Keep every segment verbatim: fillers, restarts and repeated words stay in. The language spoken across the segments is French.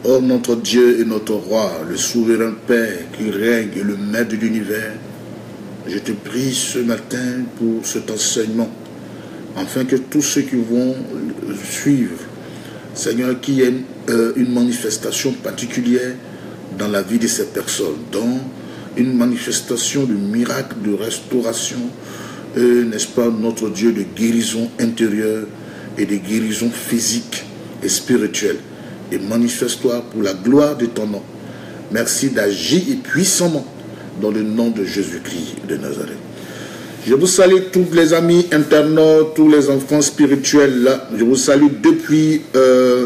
Ô notre Dieu et notre Roi, le souverain Père qui règne et le Maître de l'univers, je te prie ce matin pour cet enseignement, afin que tous ceux qui vont suivre, Seigneur, qu'il y ait euh, une manifestation particulière dans la vie de ces personnes, dans une manifestation de miracle, de restauration, euh, n'est-ce pas, notre Dieu, de guérison intérieure et de guérison physique et spirituelle. Et manifeste-toi pour la gloire de ton nom. Merci d'agir puissamment dans le nom de Jésus-Christ de Nazareth. Je vous salue tous les amis internautes, tous les enfants spirituels. Là. Je vous salue depuis euh,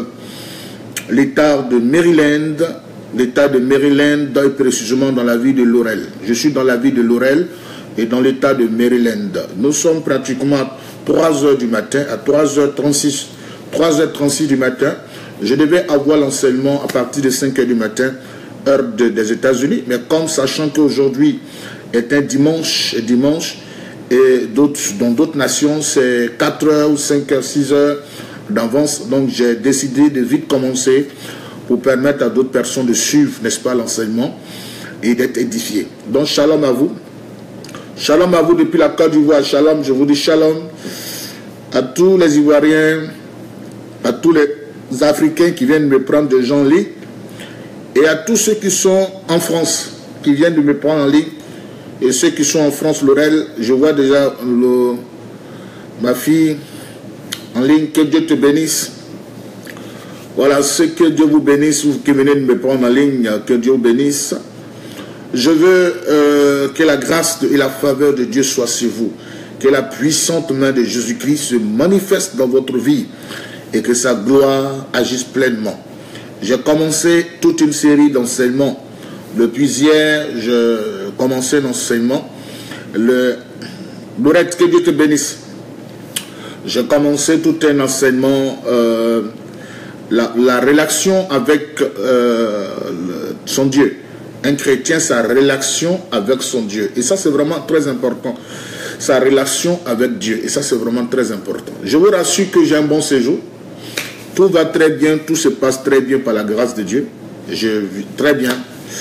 l'État de Maryland, l'État de Maryland, et précisément dans la ville de Laurel. Je suis dans la ville de Laurel et dans l'État de Maryland. Nous sommes pratiquement à trois heures du matin, à trois heures trente-six, trois heures trente-six du matin. Je devais avoir l'enseignement à partir de cinq heures du matin, heure de, des États-Unis, mais comme sachant qu'aujourd'hui est un dimanche, et dimanche, et dans d'autres nations, c'est quatre heures ou cinq heures, six heures d'avance. Donc j'ai décidé de vite commencer pour permettre à d'autres personnes de suivre, n'est-ce pas, l'enseignement et d'être édifiés. Donc shalom à vous. Shalom à vous depuis la Côte d'Ivoire. Shalom, je vous dis shalom à tous les Ivoiriens, à tous les Africains qui viennent me prendre de gens en ligne et à tous ceux qui sont en France, qui viennent de me prendre en ligne. Et ceux qui sont en France, Laurel, je vois déjà le, ma fille en ligne, que Dieu te bénisse. Voilà, ceux que Dieu vous bénisse, vous qui venez de me prendre en ligne, que Dieu vous bénisse. Je veux euh, que la grâce et la faveur de Dieu soient sur vous, que la puissante main de Jésus-Christ se manifeste dans votre vie et que sa gloire agisse pleinement. J'ai commencé toute une série d'enseignements. Depuis hier, je commençais l'enseignement. Le Lorette, que Dieu te bénisse. J'ai commencé tout un enseignement, euh, la, la relation avec euh, le, son Dieu. Un chrétien, sa relation avec son Dieu. Et ça, c'est vraiment très important. Sa relation avec Dieu. Et ça, c'est vraiment très important. Je vous rassure que j'ai un bon séjour. Tout va très bien, tout se passe très bien par la grâce de Dieu. Je vis très bien.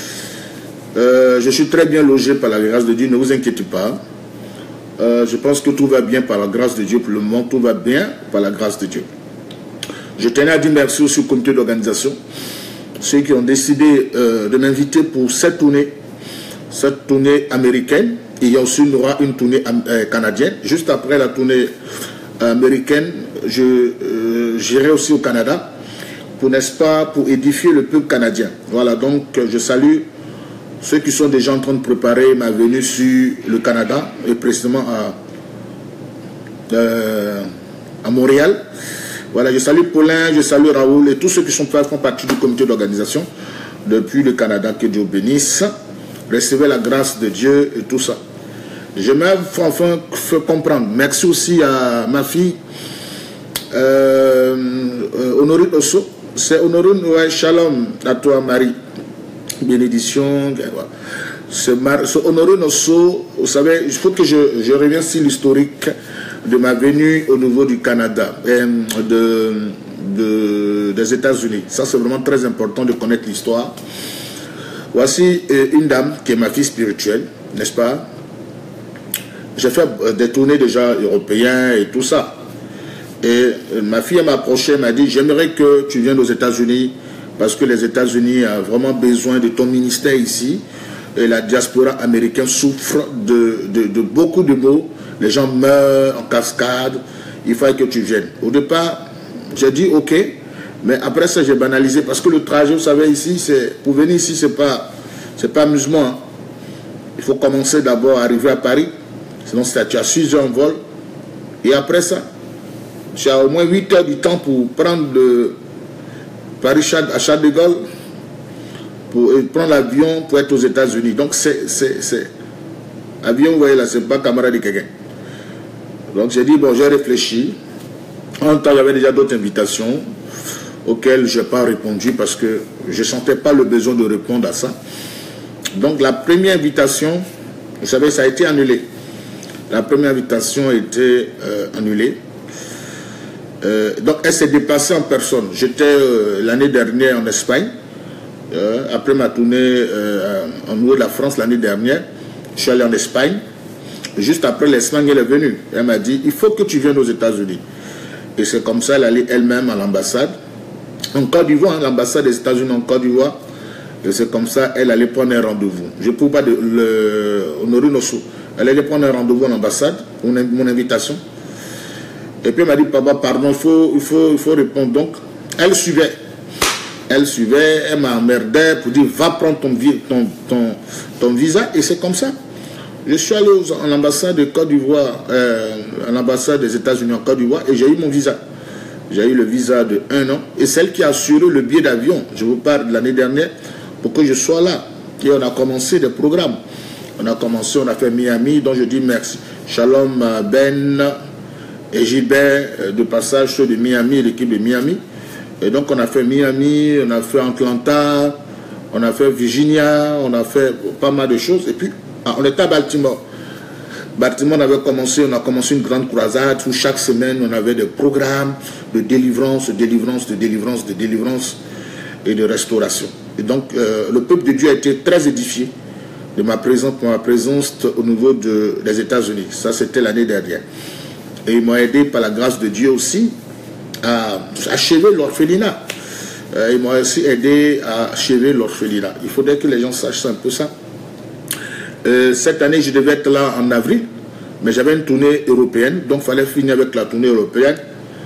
Euh, je suis très bien logé par la grâce de Dieu, ne vous inquiétez pas. Euh, je pense que tout va bien par la grâce de Dieu. Pour le moment, tout va bien par la grâce de Dieu. Je tenais à dire merci aussi au comité d'organisation. Ceux qui ont décidé euh, de m'inviter pour cette tournée, cette tournée américaine. Il y a aussi une, une tournée euh, canadienne. Juste après la tournée américaine, je euh, j'irai aussi au Canada pour, n'est-ce pas, pour édifier le peuple canadien. Voilà, donc je salue ceux qui sont déjà en train de préparer ma venue sur le Canada et précisément à, euh, à Montréal. Voilà, je salue Paulin, je salue Raoul et tous ceux qui sont font partie du comité d'organisation depuis le Canada. Que Dieu bénisse. Recevez la grâce de Dieu et tout ça. Je m'ai enfin fait comprendre. Merci aussi à ma fille euh, euh, Honorine Osso. C'est Honorine, ouais, shalom à toi Marie. Bénédiction. Ce, ce Honorine Osso, vous savez, il faut que je, je revienne sur l'historique de ma venue au niveau du Canada, euh, de, de, des États-Unis. Ça, c'est vraiment très important de connaître l'histoire. Voici euh, une dame qui est ma fille spirituelle, n'est-ce pas? J'ai fait euh, des tournées déjà européennes et tout ça. Et euh, ma fille m'a approché, elle m'a dit, j'aimerais que tu viennes aux États-Unis parce que les États-Unis ont vraiment besoin de ton ministère ici. Et la diaspora américaine souffre de, de, de beaucoup de maux. Les gens meurent en cascade. Il fallait que tu viennes. Au départ, j'ai dit ok. Mais après ça, j'ai banalisé. Parce que le trajet, vous savez, ici, pour venir ici, ce n'est pas, c'est pas amusement. Hein. Il faut commencer d'abord à arriver à Paris. Sinon, tu as six heures en vol. Et après ça, tu as au moins huit heures du temps pour prendre le Paris à Charles de Gaulle. Pour prendre l'avion pour être aux États-Unis. Donc, c'est... Avion, vous voyez là, c'est pas camarade de quelqu'un. Donc, j'ai dit, bon, j'ai réfléchi. En même temps, il y avait déjà d'autres invitations auxquelles je n'ai pas répondu parce que je ne sentais pas le besoin de répondre à ça. Donc, la première invitation, vous savez, ça a été annulé. La première invitation a été euh, annulée. Euh, donc, elle s'est déplacée en personne. J'étais euh, l'année dernière en Espagne. Euh, après ma tournée euh, en haut de la France l'année dernière, je suis allé en Espagne. Juste après l'Espagne, elle est venue. Elle m'a dit, il faut que tu viennes aux États-Unis. Et c'est comme ça, elle allait elle-même à l'ambassade. En Côte d'Ivoire, l'ambassade des États-Unis en Côte d'Ivoire. Et c'est comme ça, elle allait prendre un rendez-vous. Je ne peux pas de, le, honorer nos sous. Elle allait prendre un rendez-vous à l'ambassade, mon, mon invitation. Et puis elle m'a dit, papa, pardon, il faut, il faut, il faut répondre. Donc, elle suivait. Elle suivait, elle m'a emmerdé pour dire, va prendre ton, ton, ton, ton visa. Et c'est comme ça. Je suis allé à l'ambassade de Côte d'Ivoire, euh, à l'ambassade des États-Unis en Côte d'Ivoire, et j'ai eu mon visa. J'ai eu le visa de un an. Et celle qui a assuré le billet d'avion, je vous parle de l'année dernière, pour que je sois là. Et on a commencé des programmes. On a commencé, on a fait Miami, dont je dis merci. Shalom Ben et Gilbert, de passage ceux de Miami, l'équipe de Miami. Et donc on a fait Miami, on a fait Atlanta, on a fait Virginia, on a fait pas mal de choses. Et puis, ah, on était à Baltimore. Baltimore, on avait commencé, on a commencé une grande croisade où chaque semaine, on avait des programmes de délivrance, de délivrance, de délivrance, de délivrance et de restauration. Et donc, euh, le peuple de Dieu a été très édifié de ma présence, pour ma présence au niveau de, des États-Unis. Ça, c'était l'année dernière. Et ils m'ont aidé par la grâce de Dieu aussi à achever l'orphelinat. Euh, ils m'ont aussi aidé à achever l'orphelinat. Il faudrait que les gens sachent un peu ça. Euh, cette année, je devais être là en avril, mais j'avais une tournée européenne, donc il fallait finir avec la tournée européenne.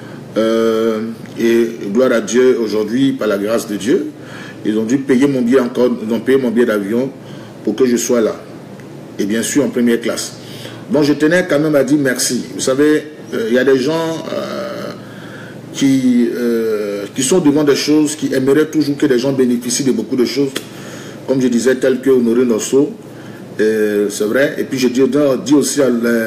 Euh, et gloire à Dieu, aujourd'hui, par la grâce de Dieu, ils ont dû payer mon billet encore, ils ont payé mon billet d'avion pour que je sois là. Et bien sûr, en première classe. Donc je tenais quand même à dire merci. Vous savez, euh, il y a des gens euh, qui, euh, qui sont devant des choses, qui aimeraient toujours que les gens bénéficient de beaucoup de choses, comme je disais, telles que Honoré Nosso. C'est vrai. Et puis je dis, dis aussi à,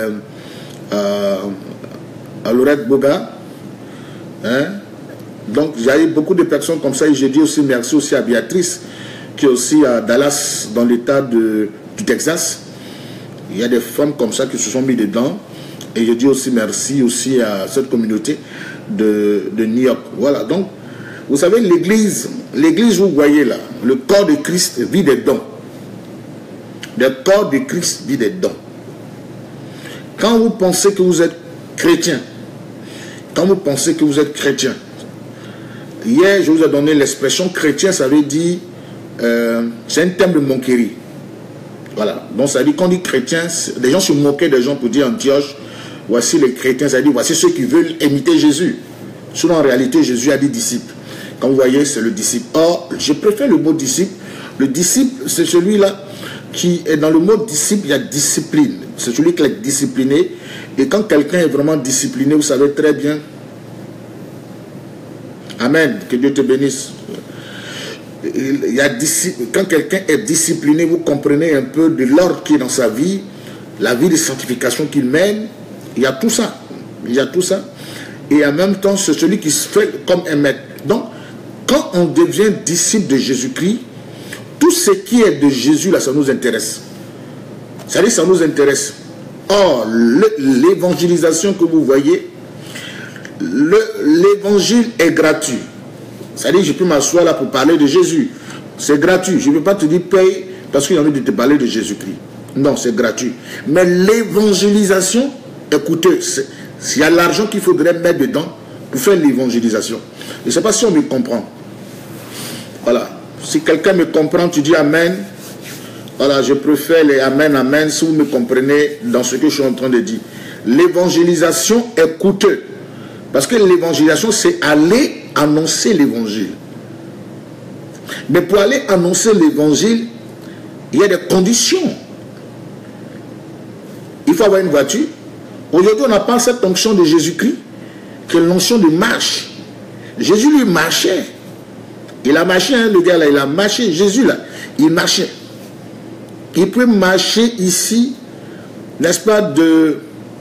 à, à Laurette Boga. Hein? Donc il y a eu beaucoup de personnes comme ça. Et je dis aussi merci aussi à Béatrice, qui est aussi à Dallas, dans l'état du Texas. Il y a des femmes comme ça qui se sont mis dedans. Et je dis aussi merci aussi à cette communauté de, de New York. Voilà. Donc, vous savez, l'église, l'église, vous voyez là, le corps de Christ vit des dons. Le corps de Christ vit des dons. Quand vous pensez que vous êtes chrétien, quand vous pensez que vous êtes chrétien, hier je vous ai donné l'expression chrétien, ça veut dire, euh, c'est un terme de moquerie. Voilà, donc ça veut dire qu'on dit chrétien, les gens se moquaient des gens pour dire Antioche, voici les chrétiens, ça veut dire voici ceux qui veulent imiter Jésus. Sinon en réalité Jésus a dit disciple. Quand vous voyez, c'est le disciple. Or, je préfère le mot disciple. Le disciple, c'est celui-là qui est dans le mot disciple, il y a discipline. C'est celui qui est discipliné. Et quand quelqu'un est vraiment discipliné, vous savez très bien. Amen. Que Dieu te bénisse. Il y a, quand quelqu'un est discipliné, vous comprenez un peu de l'ordre qui est dans sa vie, la vie de sanctification qu'il mène. Il y a tout ça. Il y a tout ça. Et en même temps, c'est celui qui se fait comme un maître. Donc, quand on devient disciple de Jésus-Christ, tout ce qui est de Jésus, là, ça nous intéresse. Ça veut dire ça nous intéresse. Or, l'évangélisation que vous voyez, l'évangile est gratuit. Ça veut dire je peux m'asseoir là pour parler de Jésus. C'est gratuit. Je ne peux pas te dire paye parce qu'il y a envie de te parler de Jésus-Christ. Non, c'est gratuit. Mais l'évangélisation, écoutez, il y a l'argent qu'il faudrait mettre dedans pour faire l'évangélisation. Je ne sais pas si on me comprend. Voilà. Si quelqu'un me comprend, tu dis Amen. Voilà, je préfère les Amen, Amen, si vous me comprenez dans ce que je suis en train de dire. L'évangélisation est coûteuse. Parce que l'évangélisation, c'est aller annoncer l'évangile. Mais pour aller annoncer l'évangile, il y a des conditions. Il faut avoir une voiture. Aujourd'hui, on n'a pas cette onction de Jésus-Christ, qui est l'onction de marche. Jésus, lui, marchait. Il a marché, hein, le gars là, il a marché. Jésus là, il marchait. Il peut marcher ici, n'est-ce pas, de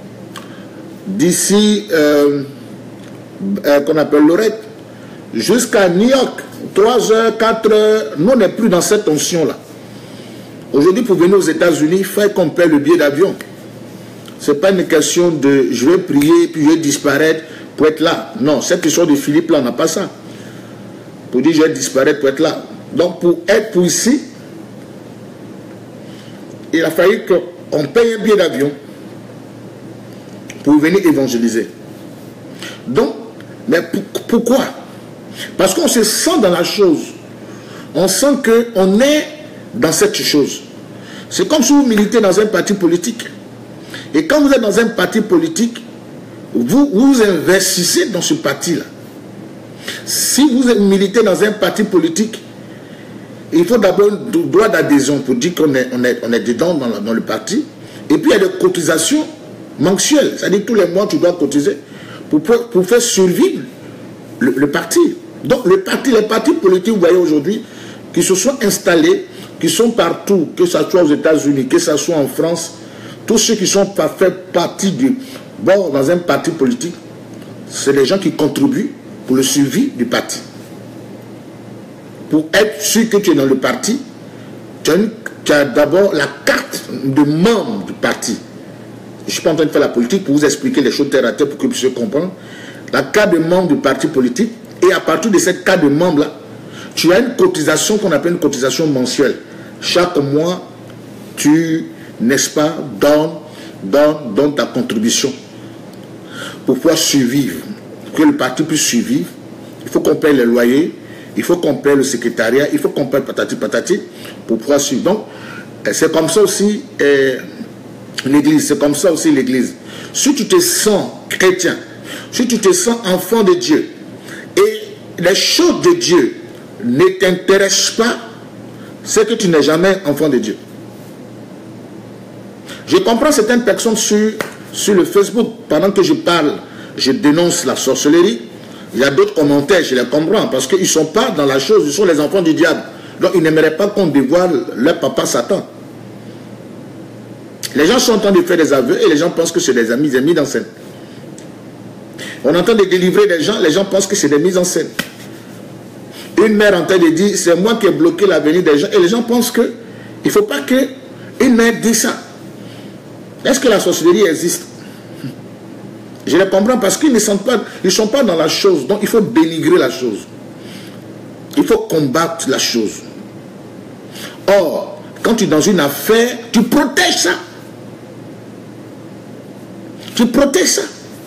d'ici, euh, euh, qu'on appelle Lorette, jusqu'à New York, trois heures, quatre heures. Nous, on n'est plus dans cette onction là. Aujourd'hui, pour venir aux États-Unis, il faut qu'on paie le billet d'avion. Ce n'est pas une question de je vais prier, puis je vais disparaître pour être là. Non, cette question de Philippe là, on n'a pas ça. Pour dire je vais disparaître pour être là. Donc pour être pour ici, il a fallu qu'on paye un billet d'avion pour venir évangéliser. Donc, mais pour, pourquoi? Parce qu'on se sent dans la chose. On sent qu'on est dans cette chose. C'est comme si vous militez dans un parti politique. Et quand vous êtes dans un parti politique, vous vous investissez dans ce parti-là. Si vous militez dans un parti politique, il faut d'abord un droit d'adhésion pour dire qu'on est, on est, on est dedans dans, la, dans le parti. Et puis il y a des cotisations mensuelles. C'est-à-dire tous les mois tu dois cotiser pour, pour faire survivre le, le parti. Donc le parti, les partis politiques, vous voyez aujourd'hui, qui se sont installés, qui sont partout, que ce soit aux États-Unis, que ce soit en France, tous ceux qui sont pas fait partie du bon dans un parti politique, c'est les gens qui contribuent pour le suivi du parti. Pour être sûr que tu es dans le parti, tu as, tu as d'abord la carte de membre du parti. Je ne suis pas en train de faire la politique pour vous expliquer les choses terre à terre pour que vous puissiez comprendre. La carte de membre du parti politique, et à partir de cette carte de membre-là, tu as une cotisation qu'on appelle une cotisation mensuelle. Chaque mois, tu, n'est-ce pas, donnes, donnes, donnes ta contribution pour pouvoir survivre, pour que le parti puisse survivre. Il faut qu'on paye les loyers, il faut qu'on paye le secrétariat, il faut qu'on paye patati patati pour pouvoir suivre. Donc, c'est comme ça aussi euh, l'église, c'est comme ça aussi l'église. Si tu te sens chrétien, si tu te sens enfant de Dieu, et les choses de Dieu ne t'intéressent pas, c'est que tu n'es jamais enfant de Dieu. Je comprends certaines personnes sur, sur le Facebook, pendant que je parle, je dénonce la sorcellerie. Il y a d'autres commentaires, je les comprends, parce qu'ils ne sont pas dans la chose, ils sont les enfants du diable. Donc ils n'aimeraient pas qu'on dévoile leur papa Satan. Les gens sont en train de faire des aveux et les gens pensent que c'est des amis, des mises en scène. On entend de délivrer des gens, les gens pensent que c'est des mises en scène. Une mère en train de dire, c'est moi qui ai bloqué l'avenir des gens, et les gens pensent que il ne faut pas qu'une mère dise ça. Est-ce que la sorcellerie existe? Je les comprends parce qu'ils ne sont pas, ils sont pas dans la chose, donc il faut dénigrer la chose. Il faut combattre la chose. Or, quand tu es dans une affaire, tu protèges ça. Tu protèges ça.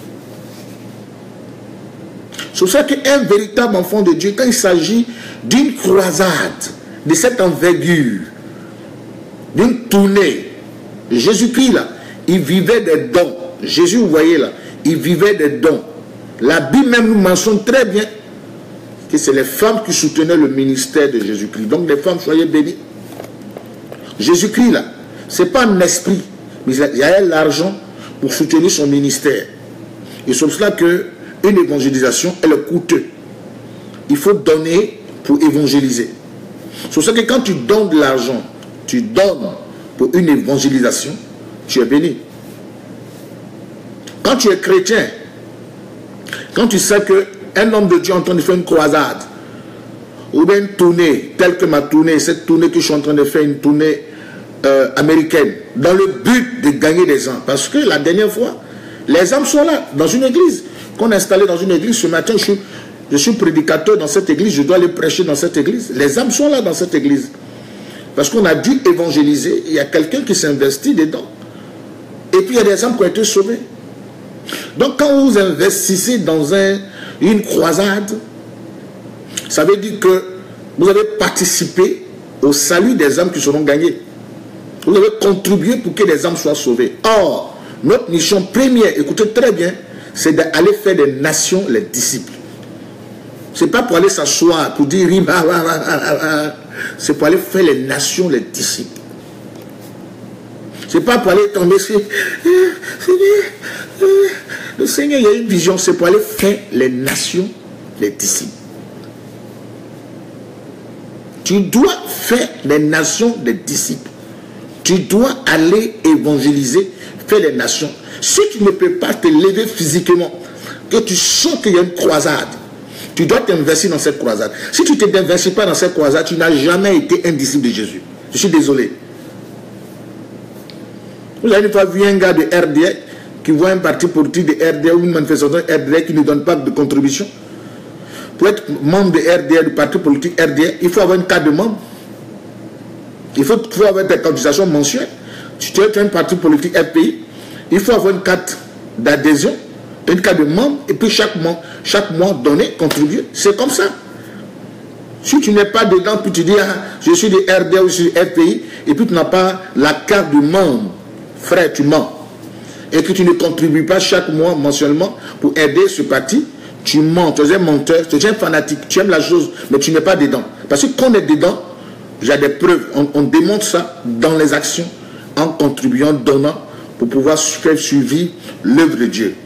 C'est pour ça qu'un véritable enfant de Dieu, quand il s'agit d'une croisade, de cette envergure, d'une tournée, Jésus-Christ là, il vivait des dons. Jésus, vous voyez là, il vivait des dons. La Bible même nous mentionne très bien que c'est les femmes qui soutenaient le ministère de Jésus-Christ. Donc les femmes, soyez bénies. Jésus-Christ là, ce n'est pas un esprit, mais il y a l'argent pour soutenir son ministère. Et c'est pour cela que une évangélisation, elle est coûteuse. Il faut donner pour évangéliser. C'est pour ça que quand tu donnes de l'argent, tu donnes pour une évangélisation, tu es béni. Quand tu es chrétien, quand tu sais qu'un homme de Dieu est en train de faire une croisade, ou bien une tournée, telle que ma tournée, cette tournée que je suis en train de faire, une tournée euh, américaine, dans le but de gagner des âmes. Parce que la dernière fois, les âmes sont là, dans une église. Qu'on a installé dans une église, ce matin, je suis, je suis prédicateur dans cette église, je dois aller prêcher dans cette église. Les âmes sont là dans cette église. Parce qu'on a dû évangéliser, il y a quelqu'un qui s'investit dedans. Et puis il y a des âmes qui ont été sauvées. Donc quand vous investissez dans un, une croisade, ça veut dire que vous avez participé au salut des âmes qui seront gagnées. Vous avez contribué pour que les âmes soient sauvées. Or, notre mission première, écoutez très bien, c'est d'aller faire des nations les disciples. Ce n'est pas pour aller s'asseoir, pour dire, c'est pour aller faire les nations les disciples. Ce n'est pas pour aller tomber sur, le Seigneur, il y a une vision, c'est pour aller faire les nations les disciples. Tu dois faire les nations des disciples. Tu dois aller évangéliser, faire les nations. Si tu ne peux pas te lever physiquement, que tu sens qu'il y a une croisade, tu dois t'investir dans cette croisade. Si tu ne t'investis pas dans cette croisade, tu n'as jamais été un disciple de Jésus. Je suis désolé. Vous avez une fois vu un gars de R D A qui voit un parti politique de R D A ou une manifestation de R D A qui ne donne pas de contribution. pour être membre de R D R, du parti politique R D R, il faut avoir une carte de membre. Il faut, faut avoir des cotisations mensuelles. Si tu es un parti politique R P I, il faut avoir une carte d'adhésion, une carte de membre, et puis chaque mois, chaque mois donner, contribuer. C'est comme ça. Si tu n'es pas dedans, puis tu dis, ah, je suis de R D R ou je suis de R P I, et puis tu n'as pas la carte de membre, frère, tu mens. Et que tu ne contribues pas chaque mois, mensuellement, pour aider ce parti, tu mens, tu es un menteur, tu es un fanatique, tu aimes la chose, mais tu n'es pas dedans. Parce que quand on est dedans, il y a des preuves, on, on démontre ça dans les actions, en contribuant, donnant, pour pouvoir faire suivre l'œuvre de Dieu.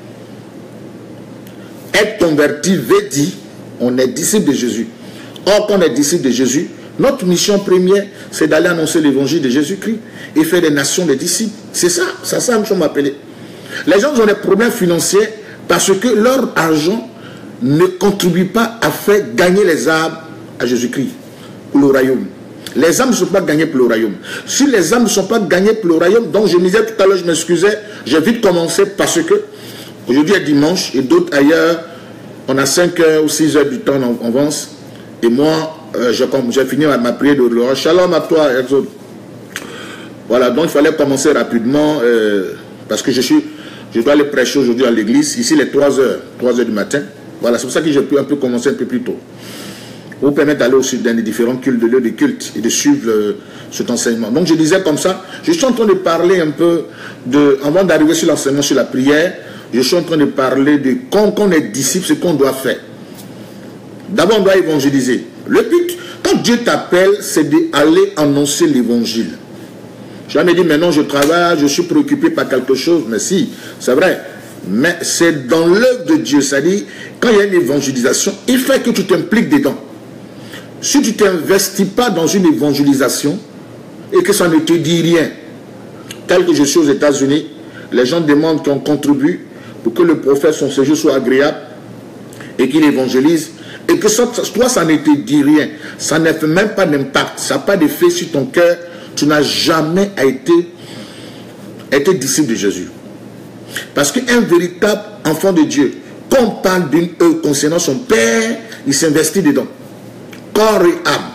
Être converti veut dire, on est disciple de Jésus. Or, quand on est disciple de Jésus, notre mission première, c'est d'aller annoncer l'évangile de Jésus-Christ et faire des nations des disciples. C'est ça, c'est ça que nous sommes appelés. Les gens ont des problèmes financiers parce que leur argent ne contribue pas à faire gagner les âmes à Jésus-Christ pour le royaume. Les âmes ne sont pas gagnées pour le royaume. Si les âmes ne sont pas gagnées pour le royaume, donc je me disais tout à l'heure, je m'excusais, j'ai vite commencé parce que aujourd'hui est dimanche et d'autres ailleurs, on a cinq heures ou six heures du temps en avance. Et moi, euh, j'ai fini ma prière de l'heure. Shalom à toi, Exode. Voilà, donc il fallait commencer rapidement euh, parce que je suis, je dois aller prêcher aujourd'hui à l'église. Ici, les trois heures, trois heures du matin. Voilà, c'est pour ça que j'ai pu un peu commencer un peu plus tôt. Pour vous permettre d'aller aussi dans les différents cultes, de lieux de culte et de suivre euh, cet enseignement. Donc je disais comme ça, je suis en train de parler un peu de, avant d'arriver sur l'enseignement sur la prière, je suis en train de parler de quand on est disciple, ce qu'on doit faire. D'abord, on doit évangéliser. Le but, quand Dieu t'appelle, c'est d'aller annoncer l'évangile. Je me dis, maintenant je travaille, je suis préoccupé par quelque chose, mais si, c'est vrai. Mais c'est dans l'œuvre de Dieu, c'est-à-dire, quand il y a une évangélisation, il faut que tu t'impliques dedans. Si tu ne t'investis pas dans une évangélisation et que ça ne te dit rien, tel que je suis aux États-Unis, les gens demandent qu'on contribue pour que le prophète, son séjour soit agréable et qu'il évangélise, et que ça, toi, ça ne te dit rien, ça ne fait même pas d'impact, ça n'a pas d'effet sur ton cœur, tu n'as jamais été, été disciple de Jésus. Parce qu'un véritable enfant de Dieu, quand on parle d'une œuvre concernant son Père, il s'investit dedans. Corps et âme.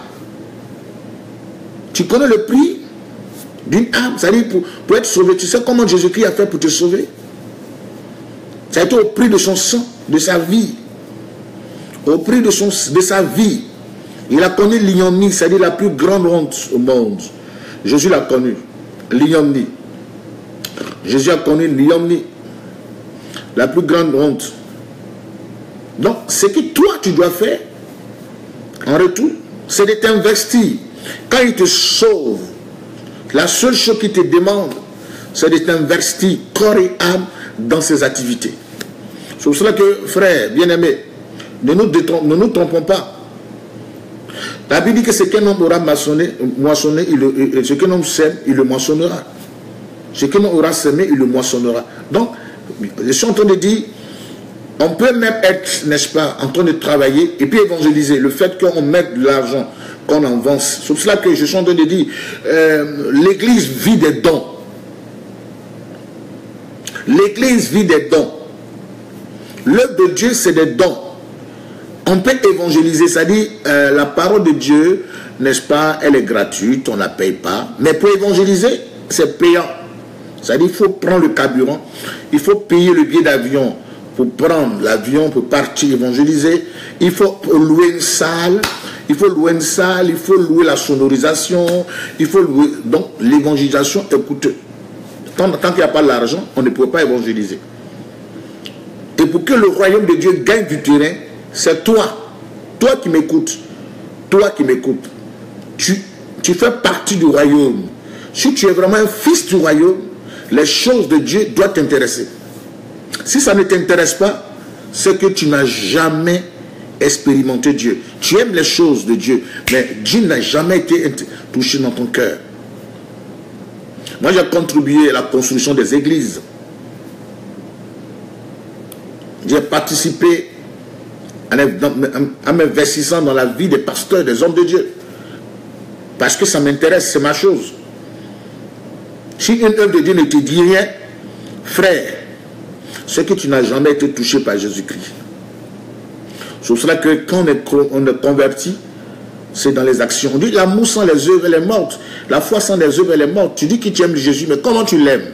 Tu connais le prix d'une âme, c'est-à-dire pour, pour être sauvé. Tu sais comment Jésus-Christ a fait pour te sauver? Ça a été au prix de son sang, de sa vie. Au prix de, son, de sa vie. Il a connu l'ignominie, c'est-à-dire la plus grande honte au monde. Jésus l'a connu. L'ignominie. Jésus a connu l'ignominie. La plus grande honte. Donc, ce que toi, tu dois faire, en retour, c'est de t'investir. Quand il te sauve, la seule chose qu'il te demande, c'est de t'investir corps et âme dans ses activités. C'est pour cela que, frère, bien-aimé, ne nous, ne nous trompons pas. La Bible dit que ce qu'un homme aura moissonné, moissonné il le, ce qu'un homme sème, il le moissonnera. Ce qu'un homme aura semé, il le moissonnera. Donc, je suis en train de dire, on peut même être, n'est-ce pas, en train de travailler et puis évangéliser. Le fait qu'on mette de l'argent, qu'on en avance. C'est pour cela que je suis en train de dire, euh, l'église vit des dons. L'église vit des dons. L'œuvre de Dieu, c'est des dons. On peut évangéliser, c'est-à-dire euh, la parole de Dieu, n'est-ce pas, elle est gratuite, on ne la paye pas. Mais pour évangéliser, c'est payant. C'est-à-dire qu'il faut prendre le carburant, il faut payer le billet d'avion pour prendre l'avion, pour partir évangéliser. Il faut louer une salle, il faut louer une salle, il faut louer la sonorisation, il faut louer... Donc l'évangélisation est coûteuse. Tant, tant qu'il n'y a pas l'argent, on ne peut pas évangéliser. Et pour que le royaume de Dieu gagne du terrain, c'est toi, toi qui m'écoutes, toi qui m'écoutes. Tu, tu fais partie du royaume. Si tu es vraiment un fils du royaume, les choses de Dieu doivent t'intéresser. Si ça ne t'intéresse pas, c'est que tu n'as jamais expérimenté Dieu. Tu aimes les choses de Dieu, mais Dieu n'a jamais été touché dans ton cœur. Moi, j'ai contribué à la construction des églises. J'ai participé en m'investissant dans la vie des pasteurs, des hommes de Dieu. Parce que ça m'intéresse, c'est ma chose. Si une œuvre de Dieu ne te dit rien, frère, c'est que tu n'as jamais été touché par Jésus-Christ. C'est pour cela que quand on est, on est converti, c'est dans les actions. On dit l'amour sans les œuvres, elle est morte. La foi sans les œuvres, elle est morte. Tu dis que tu aimes Jésus, mais comment tu l'aimes?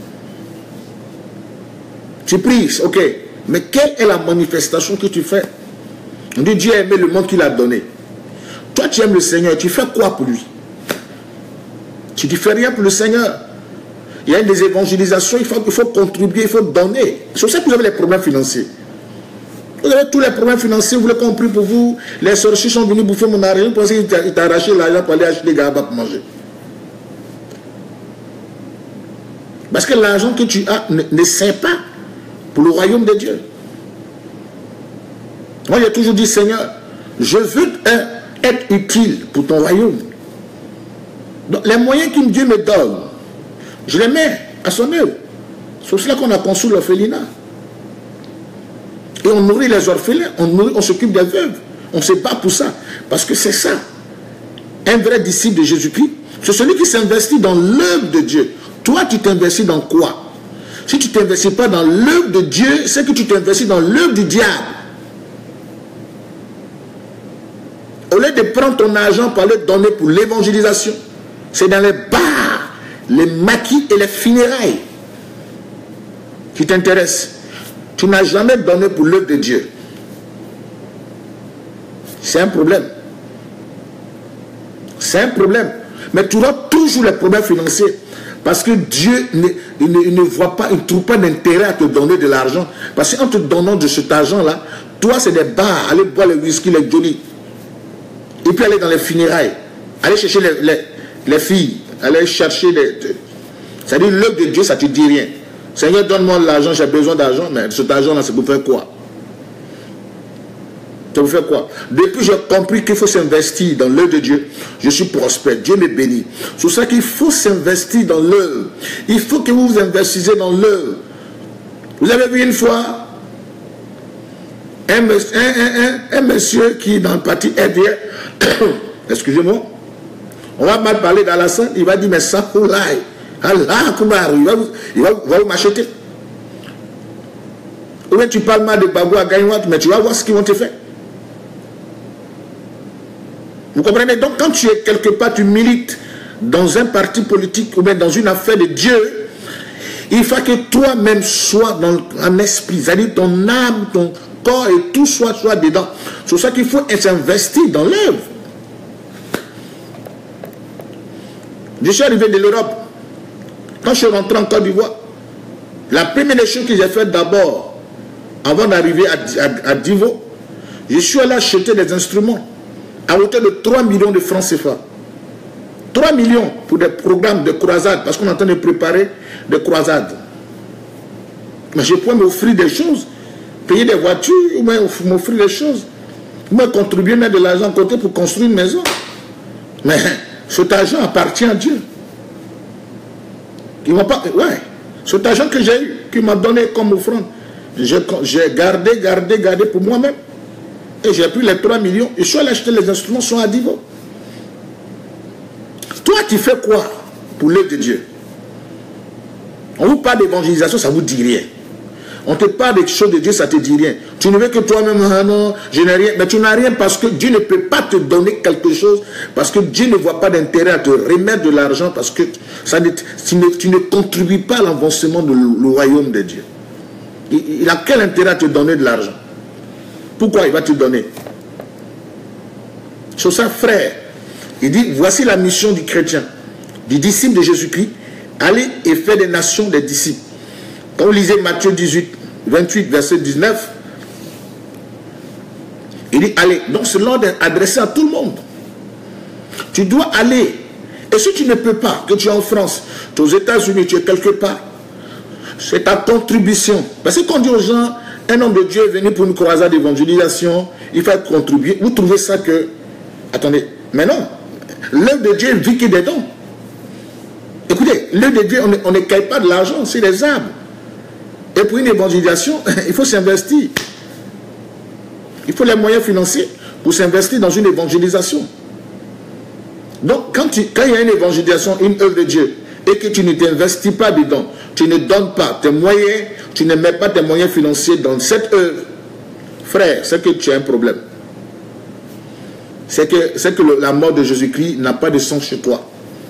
Tu pries, ok. Mais quelle est la manifestation que tu fais? On dit Dieu a aimé le monde qu'il a donné. Toi, tu aimes le Seigneur, tu fais quoi pour lui? Tu ne fais rien pour le Seigneur. Il y a des évangélisations, il faut, il faut contribuer, il faut donner. C'est pour ça que vous avez les problèmes financiers. Vous avez tous les problèmes financiers, vous voulez qu'on prie pour vous. Les sorciers sont venus bouffer mon argent, vous pensez qu'ils t'ont arraché l'argent pour aller acheter des gars pour manger. Parce que l'argent que tu as ne, ne sert pas pour le royaume de Dieu. Moi, j'ai toujours dit, Seigneur, je veux hein, être utile pour ton royaume. Donc, les moyens que Dieu me donne, je les mets à son œuvre. C'est pour cela qu'on a conçu l'orphelinat. Et on nourrit les orphelins, on, on s'occupe des veuves. On se bat pour ça. Parce que c'est ça. Un vrai disciple de Jésus-Christ, c'est celui qui s'investit dans l'œuvre de Dieu. Toi, tu t'investis dans quoi? Si tu ne t'investis pas dans l'œuvre de Dieu, c'est que tu t'investis dans l'œuvre du diable. Au lieu de prendre ton argent pour aller donner pour l'évangélisation, c'est dans les bars, les maquis et les funérailles qui t'intéressent. Tu n'as jamais donné pour l'œuvre de Dieu. C'est un problème. C'est un problème. Mais tu auras toujours les problèmes financiers. Parce que Dieu ne, il ne, il ne voit pas, il ne trouve pas d'intérêt à te donner de l'argent. Parce qu'en te donnant de cet argent-là, toi c'est des bars, aller boire le whisky, les jolis. Et puis aller dans les funérailles. Aller chercher les, les, les filles. Aller chercher les... C'est-à-dire l'œuvre de Dieu, ça ne te dit rien. Seigneur, donne-moi l'argent, j'ai besoin d'argent, mais cet argent-là, c'est pour faire quoi? C'est pour faire quoi? Depuis j'ai compris qu'il faut s'investir dans l'œuvre de Dieu, je suis prospère, Dieu me bénit. C'est pour ça qu'il faut s'investir dans l'œuvre. Il faut que vous vous investissez dans l'œuvre. Vous avez vu une fois un, un, un, un, un monsieur qui dans le parti R D R, excusez-moi, on va mal parler d'Alassane, il va dire mais ça pour l'ail. Allah, il va, il va, va vous m'acheter. Ou bien tu parles mal de Babou à Gaïwat, mais tu vas voir ce qu'ils vont te faire. Vous comprenez? Donc quand tu es quelque part, tu milites dans un parti politique ou bien dans une affaire de Dieu, il faut que toi-même sois dans un esprit, c'est-à-dire ton âme, ton corps et tout soit, soit dedans. C'est pour ça qu'il faut s'investir dans l'œuvre. Je suis arrivé de l'Europe. Quand je suis rentré en Côte d'Ivoire, la première des choses que j'ai fait d'abord, avant d'arriver à, à, à Divo, je suis allé acheter des instruments à hauteur de trois millions de francs C F A. trois millions pour des programmes de croisade, parce qu'on est en train de préparer des croisades. Mais je peux m'offrir des choses, payer des voitures, ou m'offrir des choses, ou me contribuer, mettre de l'argent à côté pour construire une maison. Mais cet argent appartient à Dieu. Ils vont pas, ouais, cet argent que j'ai eu, qui m'a donné comme offrande, j'ai gardé, gardé, gardé pour moi-même. Et j'ai pris les trois millions, et je suis allé acheter les instruments, sont à Divo. Toi, tu fais quoi pour l'œuvre de Dieu? On vous parle d'évangélisation, ça ne vous dit rien. On te parle des choses de Dieu, ça ne te dit rien. Tu ne veux que toi-même, ah non, je n'ai rien. Mais tu n'as rien parce que Dieu ne peut pas te donner quelque chose, parce que Dieu ne voit pas d'intérêt à te remettre de l'argent, parce que ça ne, tu, ne, tu ne contribues pas à l'avancement du royaume de Dieu. Il, il a quel intérêt à te donner de l'argent? Pourquoi il va te donner? Sur ça, frère, il dit, voici la mission du chrétien, du disciple de Jésus-Christ, allez et faites des nations des disciples. Quand vous lisez Matthieu dix-huit, vingt-huit, verset dix-neuf, il dit, allez, donc c'est l'ordre adressé à tout le monde. Tu dois aller. Et si tu ne peux pas, que tu es en France, tu es aux États-Unis, tu es quelque part, c'est ta contribution. Parce que quand on dit aux gens, un homme de Dieu est venu pour une croisade d'évangélisation, il faut contribuer. Vous trouvez ça que... Attendez, mais non. L'œuvre de Dieu vit que des dons. Écoutez, l'œuvre de Dieu, on ne caille pas de l'argent, c'est des arbres. Et pour une évangélisation, il faut s'investir. Il faut les moyens financiers pour s'investir dans une évangélisation. Donc, quand, tu, quand il y a une évangélisation, une œuvre de Dieu, et que tu ne t'investis pas dedans, tu ne donnes pas tes moyens, tu ne mets pas tes moyens financiers dans cette œuvre, frère, c'est que tu as un problème. C'est que, c'est que le, la mort de Jésus-Christ n'a pas de sens chez toi.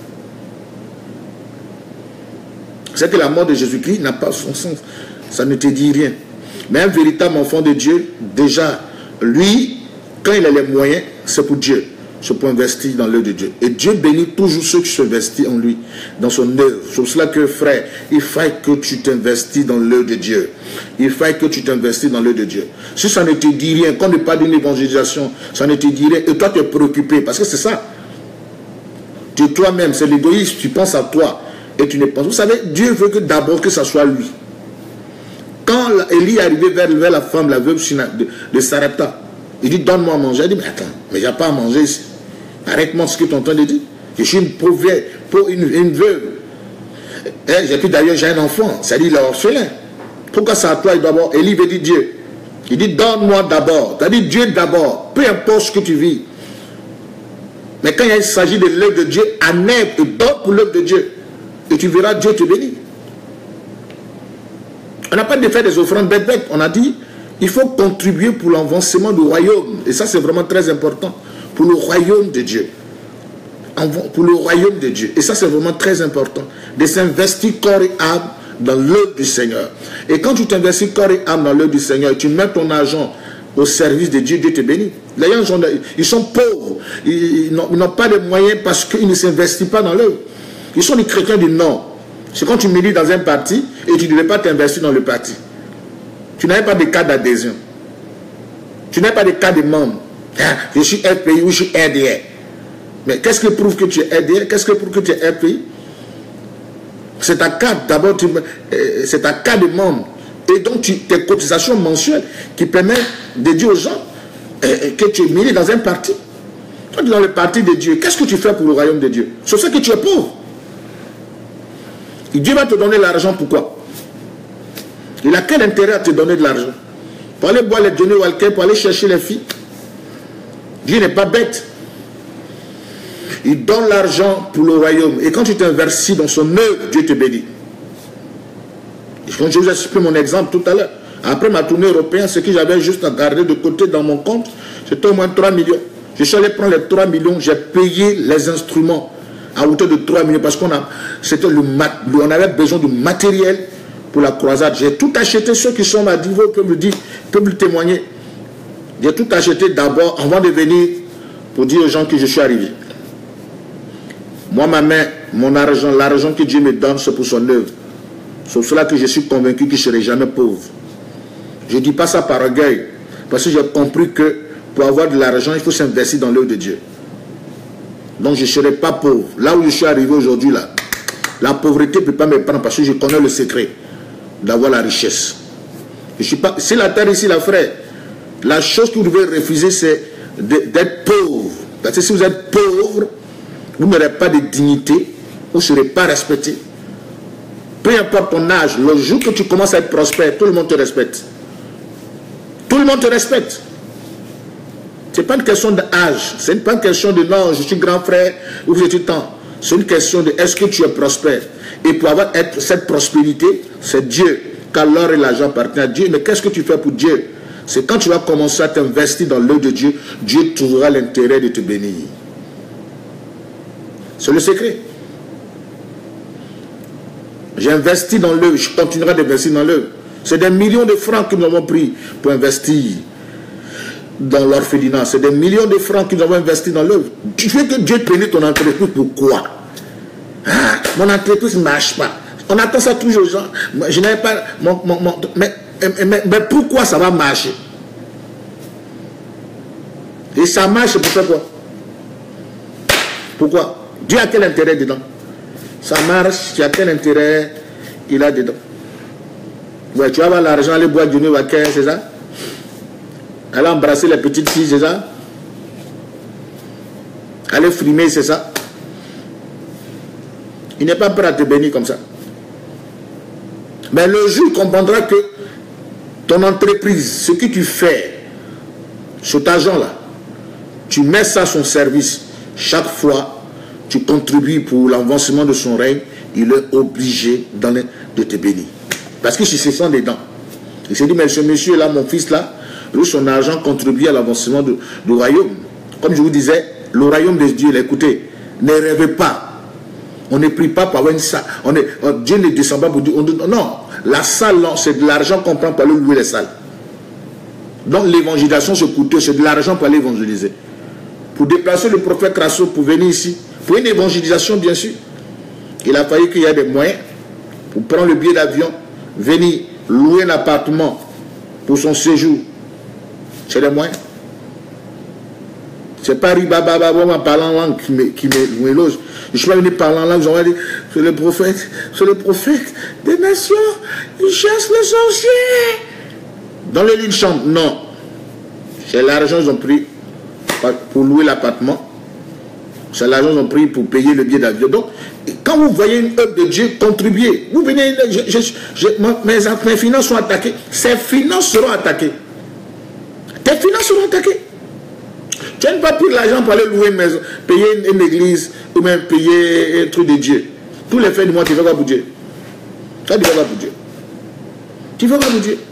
C'est que la mort de Jésus-Christ n'a pas son sens. Ça ne te dit rien. Mais un véritable enfant de Dieu, déjà, lui, quand il a les moyens, c'est pour Dieu. C'est pour investir dans l'œuvre de Dieu. Et Dieu bénit toujours ceux qui s'investissent en lui, dans son œuvre. C'est pour cela que, frère, il faut que tu t'investis dans l'œuvre de Dieu. Il faut que tu t'investis dans l'œuvre de Dieu. Si ça ne te dit rien, quand on ne parle d'une évangélisation, ça ne te dit rien, et toi tu es préoccupé, parce que c'est ça. Tu es toi-même, c'est l'égoïsme, tu penses à toi, et tu ne penses. Vous savez, Dieu veut que d'abord que ça soit lui. Quand Élie est arrivé vers, vers la femme, la veuve de, de Sarepta, il dit, donne-moi à manger. Elle dit, mais attends, mais il n'y a pas à manger ici. Arrête-moi ce que tu es en train de dire. Je suis une pauvre, une, une veuve. Et puis d'ailleurs, j'ai un enfant. C'est-à-dire, il est orphelin. Pourquoi ça à toi, il doit avoir. Élie veut dire Dieu. Il dit, donne-moi d'abord. C'est-à-dire, Dieu d'abord. Peu importe ce que tu vis. Mais quand il s'agit de l'œuvre de Dieu, amène et donne pour l'œuvre de Dieu. Et tu verras Dieu te bénir. On n'a pas de faire des offrandes bêtes bêtes. On a dit, il faut contribuer pour l'avancement du royaume. Et ça, c'est vraiment très important. Pour le royaume de Dieu. Pour le royaume de Dieu. Et ça, c'est vraiment très important. De s'investir corps et âme dans l'œuvre du Seigneur. Et quand tu t'investis corps et âme dans l'œuvre du Seigneur, tu mets ton argent au service de Dieu, Dieu te bénit. Les gens, ils sont pauvres. Ils n'ont pas de moyens parce qu'ils ne s'investissent pas dans l'œuvre. Ils sont des chrétiens du Nord. C'est quand tu milites dans un parti et tu ne devais pas t'investir dans le parti. Tu n'avais pas de carte d'adhésion. Tu n'avais pas de carte de membre. Ah, je suis R P I ou je suis R D R. Mais qu'est-ce qui prouve que tu es R D R? Qu'est-ce qui prouve que tu es R P I? C'est ta carte, d'abord, euh, c'est ta carte de membre. Et donc, tu, tes cotisations mensuelles qui permettent de dire aux gens euh, que tu es milites dans un parti. Toi, tu es dans le parti de Dieu. Qu'est-ce que tu fais pour le royaume de Dieu? C'est ça que tu es pauvre. Et Dieu va te donner l'argent, pourquoi? Il a quel intérêt à te donner de l'argent? Pour aller boire les Johnny Walker, pour aller chercher les filles? Dieu n'est pas bête. Il donne l'argent pour le royaume. Et quand tu t'investis dans son œuvre, Dieu te bénit. Je vous ai expliqué mon exemple tout à l'heure. Après ma tournée européenne, ce que j'avais juste à garder de côté dans mon compte, c'était au moins trois millions. Je suis allé prendre les trois millions, j'ai payé les instruments à hauteur de trois millions parce qu'on a, c'était le, on avait besoin de matériel pour la croisade. J'ai tout acheté. Ceux qui sont à niveau peuvent me dire, peuvent me témoigner. J'ai tout acheté d'abord avant de venir pour dire aux gens que je suis arrivé. Moi, ma main, mon argent, l'argent que Dieu me donne, c'est pour son œuvre. C'est pour cela que je suis convaincu que je ne serai jamais pauvre. Je ne dis pas ça par orgueil, parce que j'ai compris que pour avoir de l'argent, il faut s'investir dans l'œuvre de Dieu. Donc je ne serai pas pauvre. Là où je suis arrivé aujourd'hui, là, la pauvreté ne peut pas me prendre parce que je connais le secret d'avoir la richesse. Je suis pas, c'est la terre ici, la frère. La chose que vous devez refuser, c'est d'être pauvre. Parce que si vous êtes pauvre, vous n'aurez pas de dignité, vous ne serez pas respecté. Peu importe ton âge, le jour que tu commences à être prospère, tout le monde te respecte. Tout le monde te respecte. Ce n'est pas une question d'âge, ce n'est pas une question de non, je suis grand frère ou je suis tant. C'est une question de est-ce que tu es prospère. Et pour avoir être, cette prospérité, c'est Dieu. Car l'or et l'argent appartiennent à Dieu. Mais qu'est-ce que tu fais pour Dieu? C'est quand tu vas commencer à t'investir dans l'œuvre de Dieu, Dieu trouvera l'intérêt de te bénir. C'est le secret. J'ai investi dans l'œuvre, je continuerai d'investir dans l'œuvre. C'est des millions de francs que nous avons pris pour investir dans l'orphelinat. C'est des millions de francs que nous avons investi dans l'œuvre. Tu veux que Dieu bénisse ton entreprise, pourquoi? Ah, mon entreprise ne marche pas. On attend ça toujours aux gens. Je n'avais pas... Mon, mon, mon, mais, mais, mais pourquoi ça va marcher? Et ça marche, pourquoi quoi? Pourquoi? Dieu a quel intérêt dedans? Ça marche, tu as quel intérêt il a dedans? Ouais, tu vas avoir l'argent, aller boire du Johnny Walker, c'est ça? Aller embrasser les petites filles, c'est ça? Aller frimer, c'est ça? Il n'est pas prêt à te bénir comme ça. Mais le jour, il comprendra que ton entreprise, ce que tu fais, cet argent-là, tu mets ça à son service. Chaque fois, tu contribues pour l'avancement de son règne, il est obligé de te bénir. Parce que je se sent dedans. Il s'est dit, mais ce monsieur-là, mon fils-là, lui, son argent contribue à l'avancement du, du royaume. Comme je vous disais, le royaume de Dieu, écoutez, ne rêvez pas. On ne prie pas pour avoir une salle. On est, on, Dieu ne descend pas pour dire, on dit, non, la salle, c'est de l'argent qu'on prend pour aller louer les salles. Donc l'évangélisation, c'est coûteux, c'est de l'argent pour aller évangéliser. Pour déplacer le prophète Crasso pour venir ici, pour une évangélisation, bien sûr, il a fallu qu'il y ait des moyens pour prendre le billet d'avion, venir louer un appartement pour son séjour. C'est des moyens. C'est pas Ribababa en parlant en langue qui me, qui me loge. Je suis pas venu parler en langue, j'aurais dit, c'est le prophète, c'est le prophète des nations, il chasse les sorciers. Dans les lignes chante, non. C'est l'argent qu'ils ont pris pour louer l'appartement. C'est l'argent qu'ils ont pris pour payer le billet d'avion. Donc, quand vous voyez une œuvre de Dieu contribuer, vous venez, je, je, je, mes, mes finances sont attaquées. Ces finances seront attaquées. Tes finances seront attaquées. Tu n'as pas pris l'argent pour aller louer une maison, payer une, une église, ou même payer un truc de Dieu. Tous les fins du mois, tu fais quoi pour Dieu? Tu fais quoi pour Dieu? Tu fais quoi pour Dieu?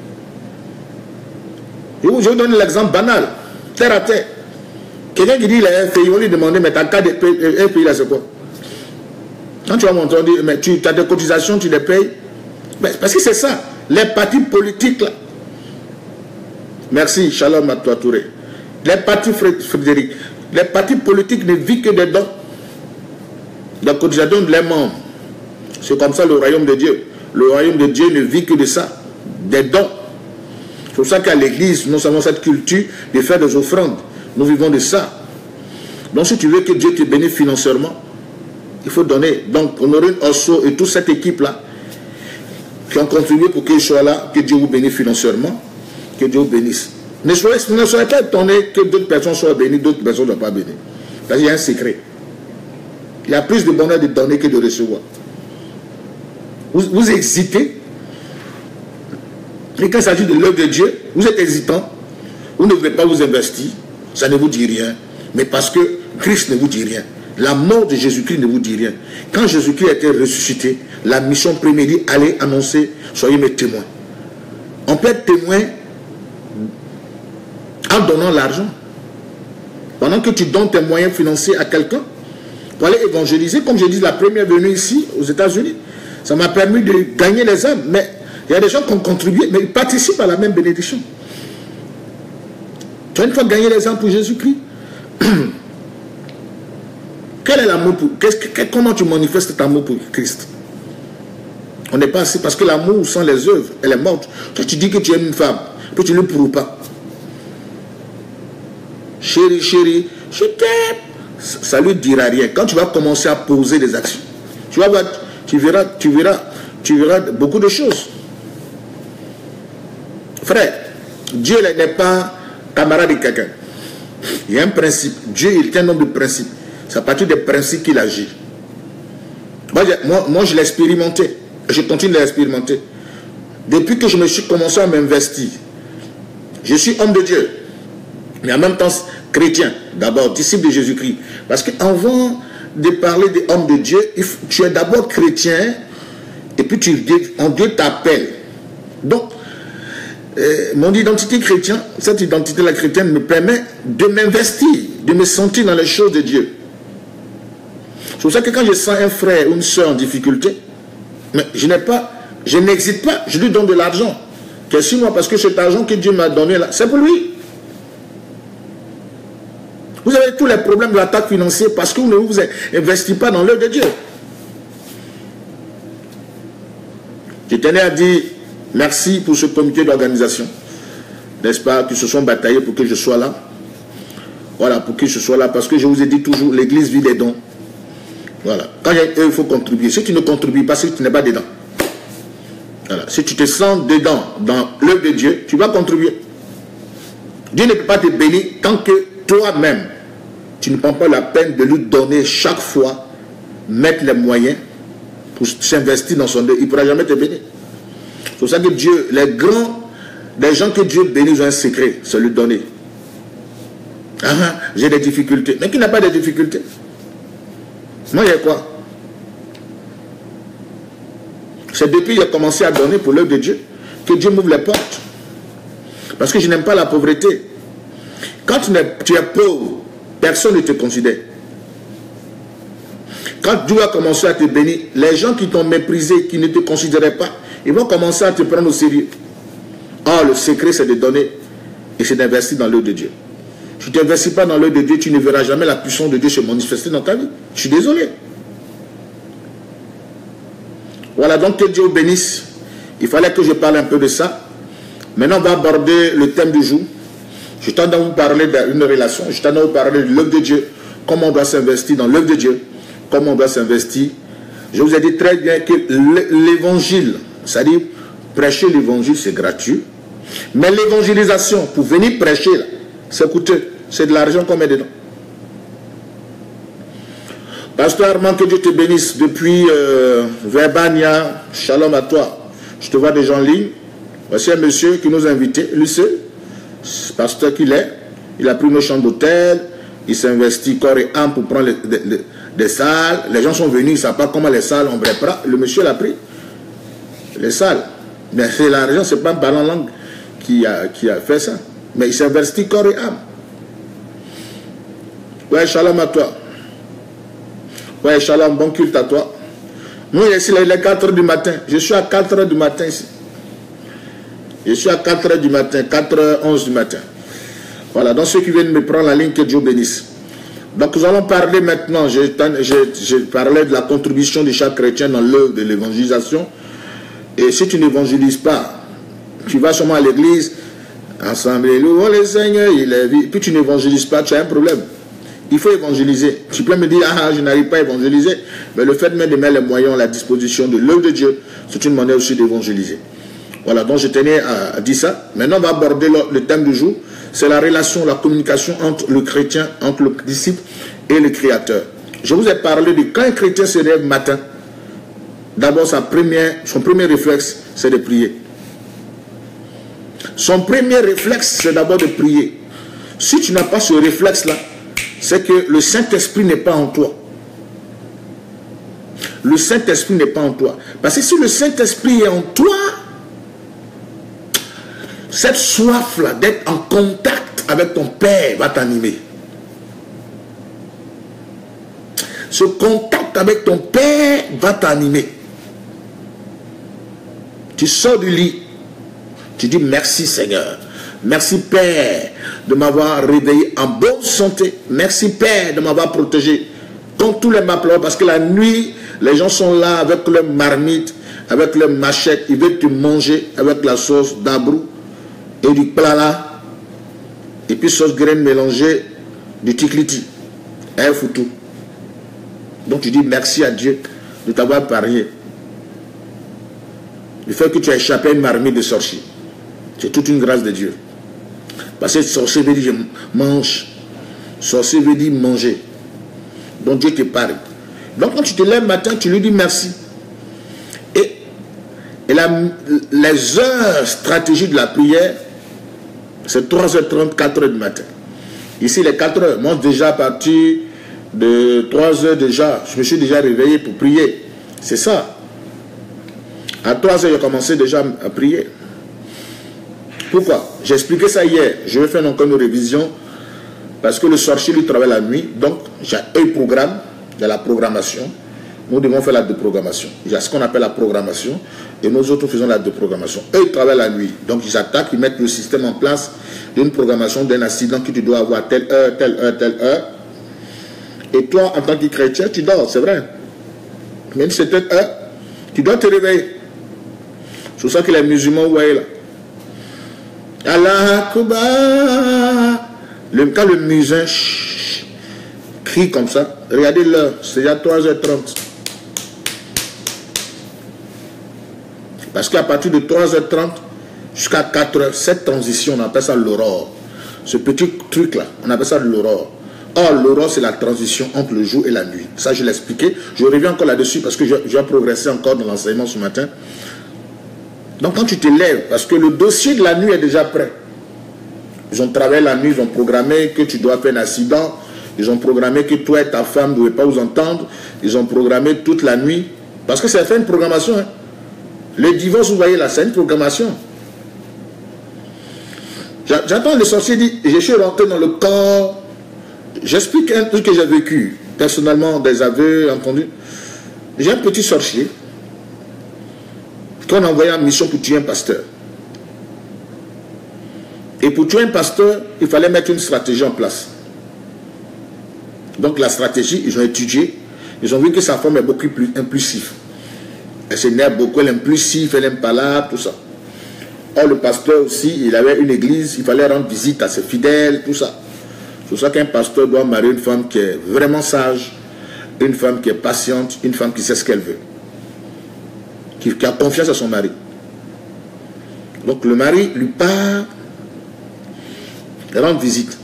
Je vous, je vous donne l'exemple banal, terre à terre. Quelqu'un qui dit il a un pays, on lui demande, mais ta carte de un pays là, c'est quoi? Quand tu vas monter, on dit, mais tu as des cotisations, tu les payes. Mais parce que c'est ça, les partis politiques là. Merci, shalom à toi Touré. Les partis, Frédéric, les partis politiques ne vivent que des dons. La cotisation de les membres. C'est comme ça le royaume de Dieu. Le royaume de Dieu ne vit que de ça, des dons. C'est pour ça qu'à l'église, nous avons cette culture de faire des offrandes. Nous vivons de ça. Donc si tu veux que Dieu te bénisse financièrement, il faut donner. Donc Honorine Osso et toute cette équipe-là, qui ont contribué pour qu'il soit là, que Dieu vous bénisse financièrement, que Dieu vous bénisse. Ne soyez, ne soyez pas étonnés que d'autres personnes soient bénies, d'autres personnes ne soient pas bénies. Parce qu'il y a un secret. Il y a plus de bonheur de donner que de recevoir. Vous, vous hésitez. Et quand il s'agit de l'œuvre de Dieu, vous êtes hésitant. Vous ne voulez pas vous investir. Ça ne vous dit rien. Mais parce que Christ ne vous dit rien. La mort de Jésus-Christ ne vous dit rien. Quand Jésus-Christ a été ressuscité, la mission première dit, allez annoncer, soyez mes témoins. On peut être témoin en donnant l'argent. Pendant que tu donnes tes moyens financiers à quelqu'un, pour aller évangéliser, comme je dis, la première venue ici, aux États-Unis, ça m'a permis de gagner les âmes. Mais il y a des gens qui ont contribué, mais ils participent à la même bénédiction. Tu as une fois gagné les âmes pour Jésus-Christ. Quel est l'amour pour... Que, comment tu manifestes cet amour pour Christ? On n'est pas assez... Parce que l'amour sans les œuvres, elle est morte. Toi, tu dis que tu aimes une femme, puis tu ne le prouves pas. Chérie, chérie, je t'aime. Ça ne lui dira rien. Quand tu vas commencer à poser des actions, tu, vas voir, tu, verras, tu, verras, tu verras beaucoup de choses. Frère, Dieu n'est pas camarade de quelqu'un. Il y a un principe. Dieu est un homme de principe. C'est à partir des principes qu'il agit. Moi, moi, moi je l'ai expérimenté. Je continue de l'expérimenter. Depuis que je me suis commencé à m'investir, je suis homme de Dieu. Mais en même temps, chrétien. D'abord, disciple de Jésus-Christ. Parce qu'avant de parler des hommes de Dieu, tu es d'abord chrétien. Et puis tu, Dieu t'appelle. Donc, euh, mon identité chrétienne, cette identité-là chrétienne me permet de m'investir, de me sentir dans les choses de Dieu. C'est pour ça que quand je sens un frère ou une soeur en difficulté, mais je n'ai pas, je n'hésite pas, je lui donne de l'argent. Qu'est-ce que moi, parce que cet argent que Dieu m'a donné là, c'est pour lui. Vous avez tous les problèmes de l'attaque financière parce que vous ne vous investissez pas dans l'œuvre de Dieu. Je tenais à dire merci pour ce comité d'organisation, n'est-ce pas, qui se sont bataillés pour que je sois là. Voilà, pour que je sois là, parce que je vous ai dit toujours, l'église vit des dons. Voilà. Quand il y a eux, il faut contribuer. Si tu ne contribues pas, c'est que tu n'es pas dedans. Voilà. Si tu te sens dedans, dans l'œuvre de Dieu, tu vas contribuer. Dieu ne peut pas te bénir tant que toi-même, tu ne prends pas la peine de lui donner chaque fois, mettre les moyens pour s'investir dans son œuvre. Il ne pourra jamais te bénir. C'est pour ça que Dieu, les grands, les gens que Dieu bénit, ils ont un secret, c'est lui donner. Ah, j'ai des difficultés. Mais qui n'a pas de difficultés? Moi, il y a quoi? C'est depuis que j'ai commencé à donner pour l'œuvre de Dieu que Dieu m'ouvre les portes. Parce que je n'aime pas la pauvreté. Quand tu es, tu es pauvre, personne ne te considère. Quand Dieu a commencé à te bénir, les gens qui t'ont méprisé, qui ne te considéraient pas, ils vont commencer à te prendre au sérieux. Or, le secret, c'est de donner et c'est d'investir dans l'œuvre de Dieu. Si tu n'investis pas dans l'œuvre de Dieu, tu ne verras jamais la puissance de Dieu se manifester dans ta vie. Je suis désolé. Voilà, donc que Dieu vous bénisse. Il fallait que je parle un peu de ça. Maintenant, on va aborder le thème du jour. Je t'en ai vous parler d'une relation. Je t'en ai vous parler de l'œuvre de Dieu. Comment on doit s'investir dans l'œuvre de Dieu. Comment on doit s'investir. Je vous ai dit très bien que l'évangile, c'est-à-dire prêcher l'évangile, c'est gratuit. Mais l'évangélisation, pour venir prêcher, c'est coûteux. C'est de l'argent qu'on met dedans. Pasteur Armand, que Dieu te bénisse depuis euh, Verbania. Shalom à toi. Je te vois déjà en ligne. Voici un monsieur qui nous a invités, lui seul, pasteur qu'il est. Il a pris nos chambres d'hôtel. Il s'est investi corps et âme pour prendre les, les, des salles. Les gens sont venus, ils ne savent pas comment les salles ont préparé. Le monsieur l'a pris. Les salles. Mais c'est l'argent, ce n'est pas un parlant langue qui a, qui a fait ça. Mais il s'est investi corps et âme. Ouais, shalom à toi. Ouais, shalom, bon culte à toi. Nous, ici, il est quatre heures du matin. Je suis à quatre heures du matin ici. Je suis à quatre heures du matin, quatre heures onze du matin. Voilà, donc ceux qui viennent me prendre la ligne, que Dieu bénisse. Donc nous allons parler maintenant, je, je, je parlais de la contribution de chaque chrétien dans l'œuvre de l'évangélisation. Et si tu n'évangélises pas, tu vas sûrement à l'église, ensemble, oh le Seigneur, il est vie. Puis tu n'évangélises pas, tu as un problème. Il faut évangéliser. Tu peux me dire, ah, je n'arrive pas à évangéliser. Mais le fait même de mettre les moyens à la disposition de l'œuvre de Dieu, c'est une manière aussi d'évangéliser. Voilà, donc je tenais à, à dire ça. Maintenant, on va aborder le, le thème du jour. C'est la relation, la communication entre le chrétien, entre le disciple et le créateur. Je vous ai parlé de quand un chrétien se lève matin, d'abord son premier réflexe, c'est de prier. Son premier réflexe, c'est d'abord de prier. Si tu n'as pas ce réflexe-là, c'est que le Saint-Esprit n'est pas en toi. Le Saint-Esprit n'est pas en toi. Parce que si le Saint-Esprit est en toi, cette soif-là d'être en contact avec ton Père va t'animer. Ce contact avec ton Père va t'animer. Tu sors du lit, tu dis merci Seigneur. Merci Père de m'avoir réveillé en bonne santé. Merci Père de m'avoir protégé contre tous les malfaiteurs. Parce que la nuit, les gens sont là avec leur marmite, avec leur machette. Ils veulent te manger avec la sauce d'abrou et du plala. Et puis sauce graine mélangée du tikliti. Un foutu. Donc tu dis merci à Dieu de t'avoir parié. Le fait que tu as échappé à une marmite de sorcier. C'est toute une grâce de Dieu. Parce que sorcier veut dire je mange. Sorcier veut dire manger. Donc Dieu te parle. Donc quand tu te lèves le matin, tu lui dis merci. Et, et la, les heures stratégiques de la prière, c'est trois heures trente, quatre heures du matin. Ici, les quatre heures. Moi, déjà à partir de trois heures déjà, je me suis déjà réveillé pour prier. C'est ça. À trois heures, j'ai commencé déjà à prier. Pourquoi? J'ai expliqué ça hier. Je vais faire encore une révision. Parce que le sorcier, lui, travaille la nuit. Donc, j'ai un programme, de la programmation. Nous devons faire la déprogrammation. Il y a ce qu'on appelle la programmation. Et nous autres faisons la déprogrammation. Eux, ils travaillent la nuit. Donc, ils attaquent, ils mettent le système en place d'une programmation d'un accident que tu dois avoir telle heure, telle heure, telle heure. Et toi, en tant que chrétien, tu dors, c'est vrai. Même si c'est telle heure, tu dois te réveiller. C'est pour ça que les musulmans, vous voyez là. Allah Akbar. Le, quand le musulman crie comme ça, regardez l'heure, c'est déjà trois heures trente. Parce qu'à partir de trois heures trente jusqu'à quatre heures, cette transition, on appelle ça l'aurore. Ce petit truc-là, on appelle ça l'aurore. Or, l'aurore, c'est la transition entre le jour et la nuit. Ça, je l'ai expliqué. Je reviens encore là-dessus parce que je, je vais progresser encore dans l'enseignement ce matin. Donc, quand tu te lèves, parce que le dossier de la nuit est déjà prêt. Ils ont travaillé la nuit, ils ont programmé que tu dois faire un accident. Ils ont programmé que toi et ta femme ne devaient pas vous entendre. Ils ont programmé toute la nuit. Parce que ça fait une programmation. Hein. Le divorce, vous voyez là, c'est une programmation. J'entends le sorcier dire, je suis rentré dans le corps. J'explique un truc que j'ai vécu, personnellement, des aveux entendus. J'ai un petit sorcier qu'on a envoyé en mission pour tuer un pasteur. Et pour tuer un pasteur, il fallait mettre une stratégie en place. Donc la stratégie, ils ont étudié, ils ont vu que sa femme est beaucoup plus impulsive. Elle s'énerve beaucoup, elle est impulsive, elle est impalable, tout ça. Or, le pasteur aussi, il avait une église, il fallait rendre visite à ses fidèles, tout ça. C'est pour ça qu'un pasteur doit marier une femme qui est vraiment sage, une femme qui est patiente, une femme qui sait ce qu'elle veut, qui, qui a confiance à son mari. Donc le mari lui part, rendre visite.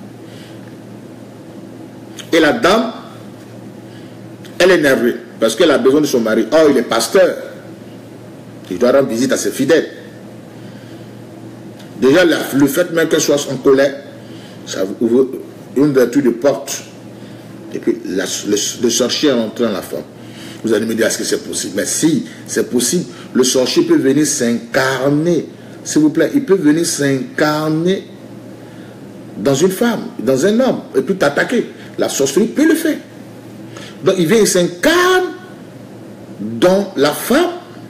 Et la dame, elle est énervée, parce qu'elle a besoin de son mari. Or, il est pasteur, il doit rendre visite à ses fidèles. Déjà, le fait même qu'elle soit en colère, ça ouvre une ouverture de porte. Et puis, la, le, le sorcier est rentré dans la femme. Vous allez me dire, est-ce que c'est possible? Mais si, c'est possible. Le sorcier peut venir s'incarner. S'il vous plaît, il peut venir s'incarner dans une femme, dans un homme, et puis t'attaquer. La sorcellerie peut le faire. Donc, il vient, il s'incarne dans la femme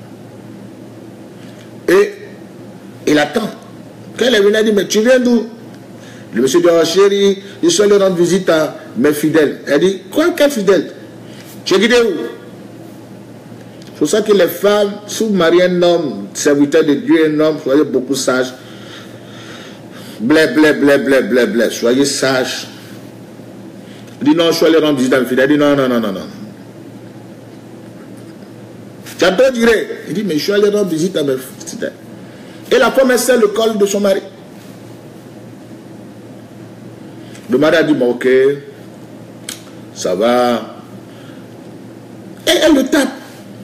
et il attend. Quand elle est venue, elle dit, mais tu viens d'où? Le monsieur dit, oh chérie, je suis allé rendre visite à mes fidèles. Elle dit, quoi, quel fidèle? Tu es guidé où? C'est pour ça que les femmes, si vous mariez un homme, serviteur de Dieu, un homme, soyez beaucoup sages. Blé, blé, blé, blé, blé, blé, soyez sages. Elle dit, non, je suis allé rendre visite à mes fidèles. Elle dit, non, non, non, non, non. Tu as peu diré. Il dit, mais je suis allé rendre visite à mes fidèles. Et la femme, elle sait le col de son mari. Le mari a dit, bon, ok, ça va. Et elle le tape.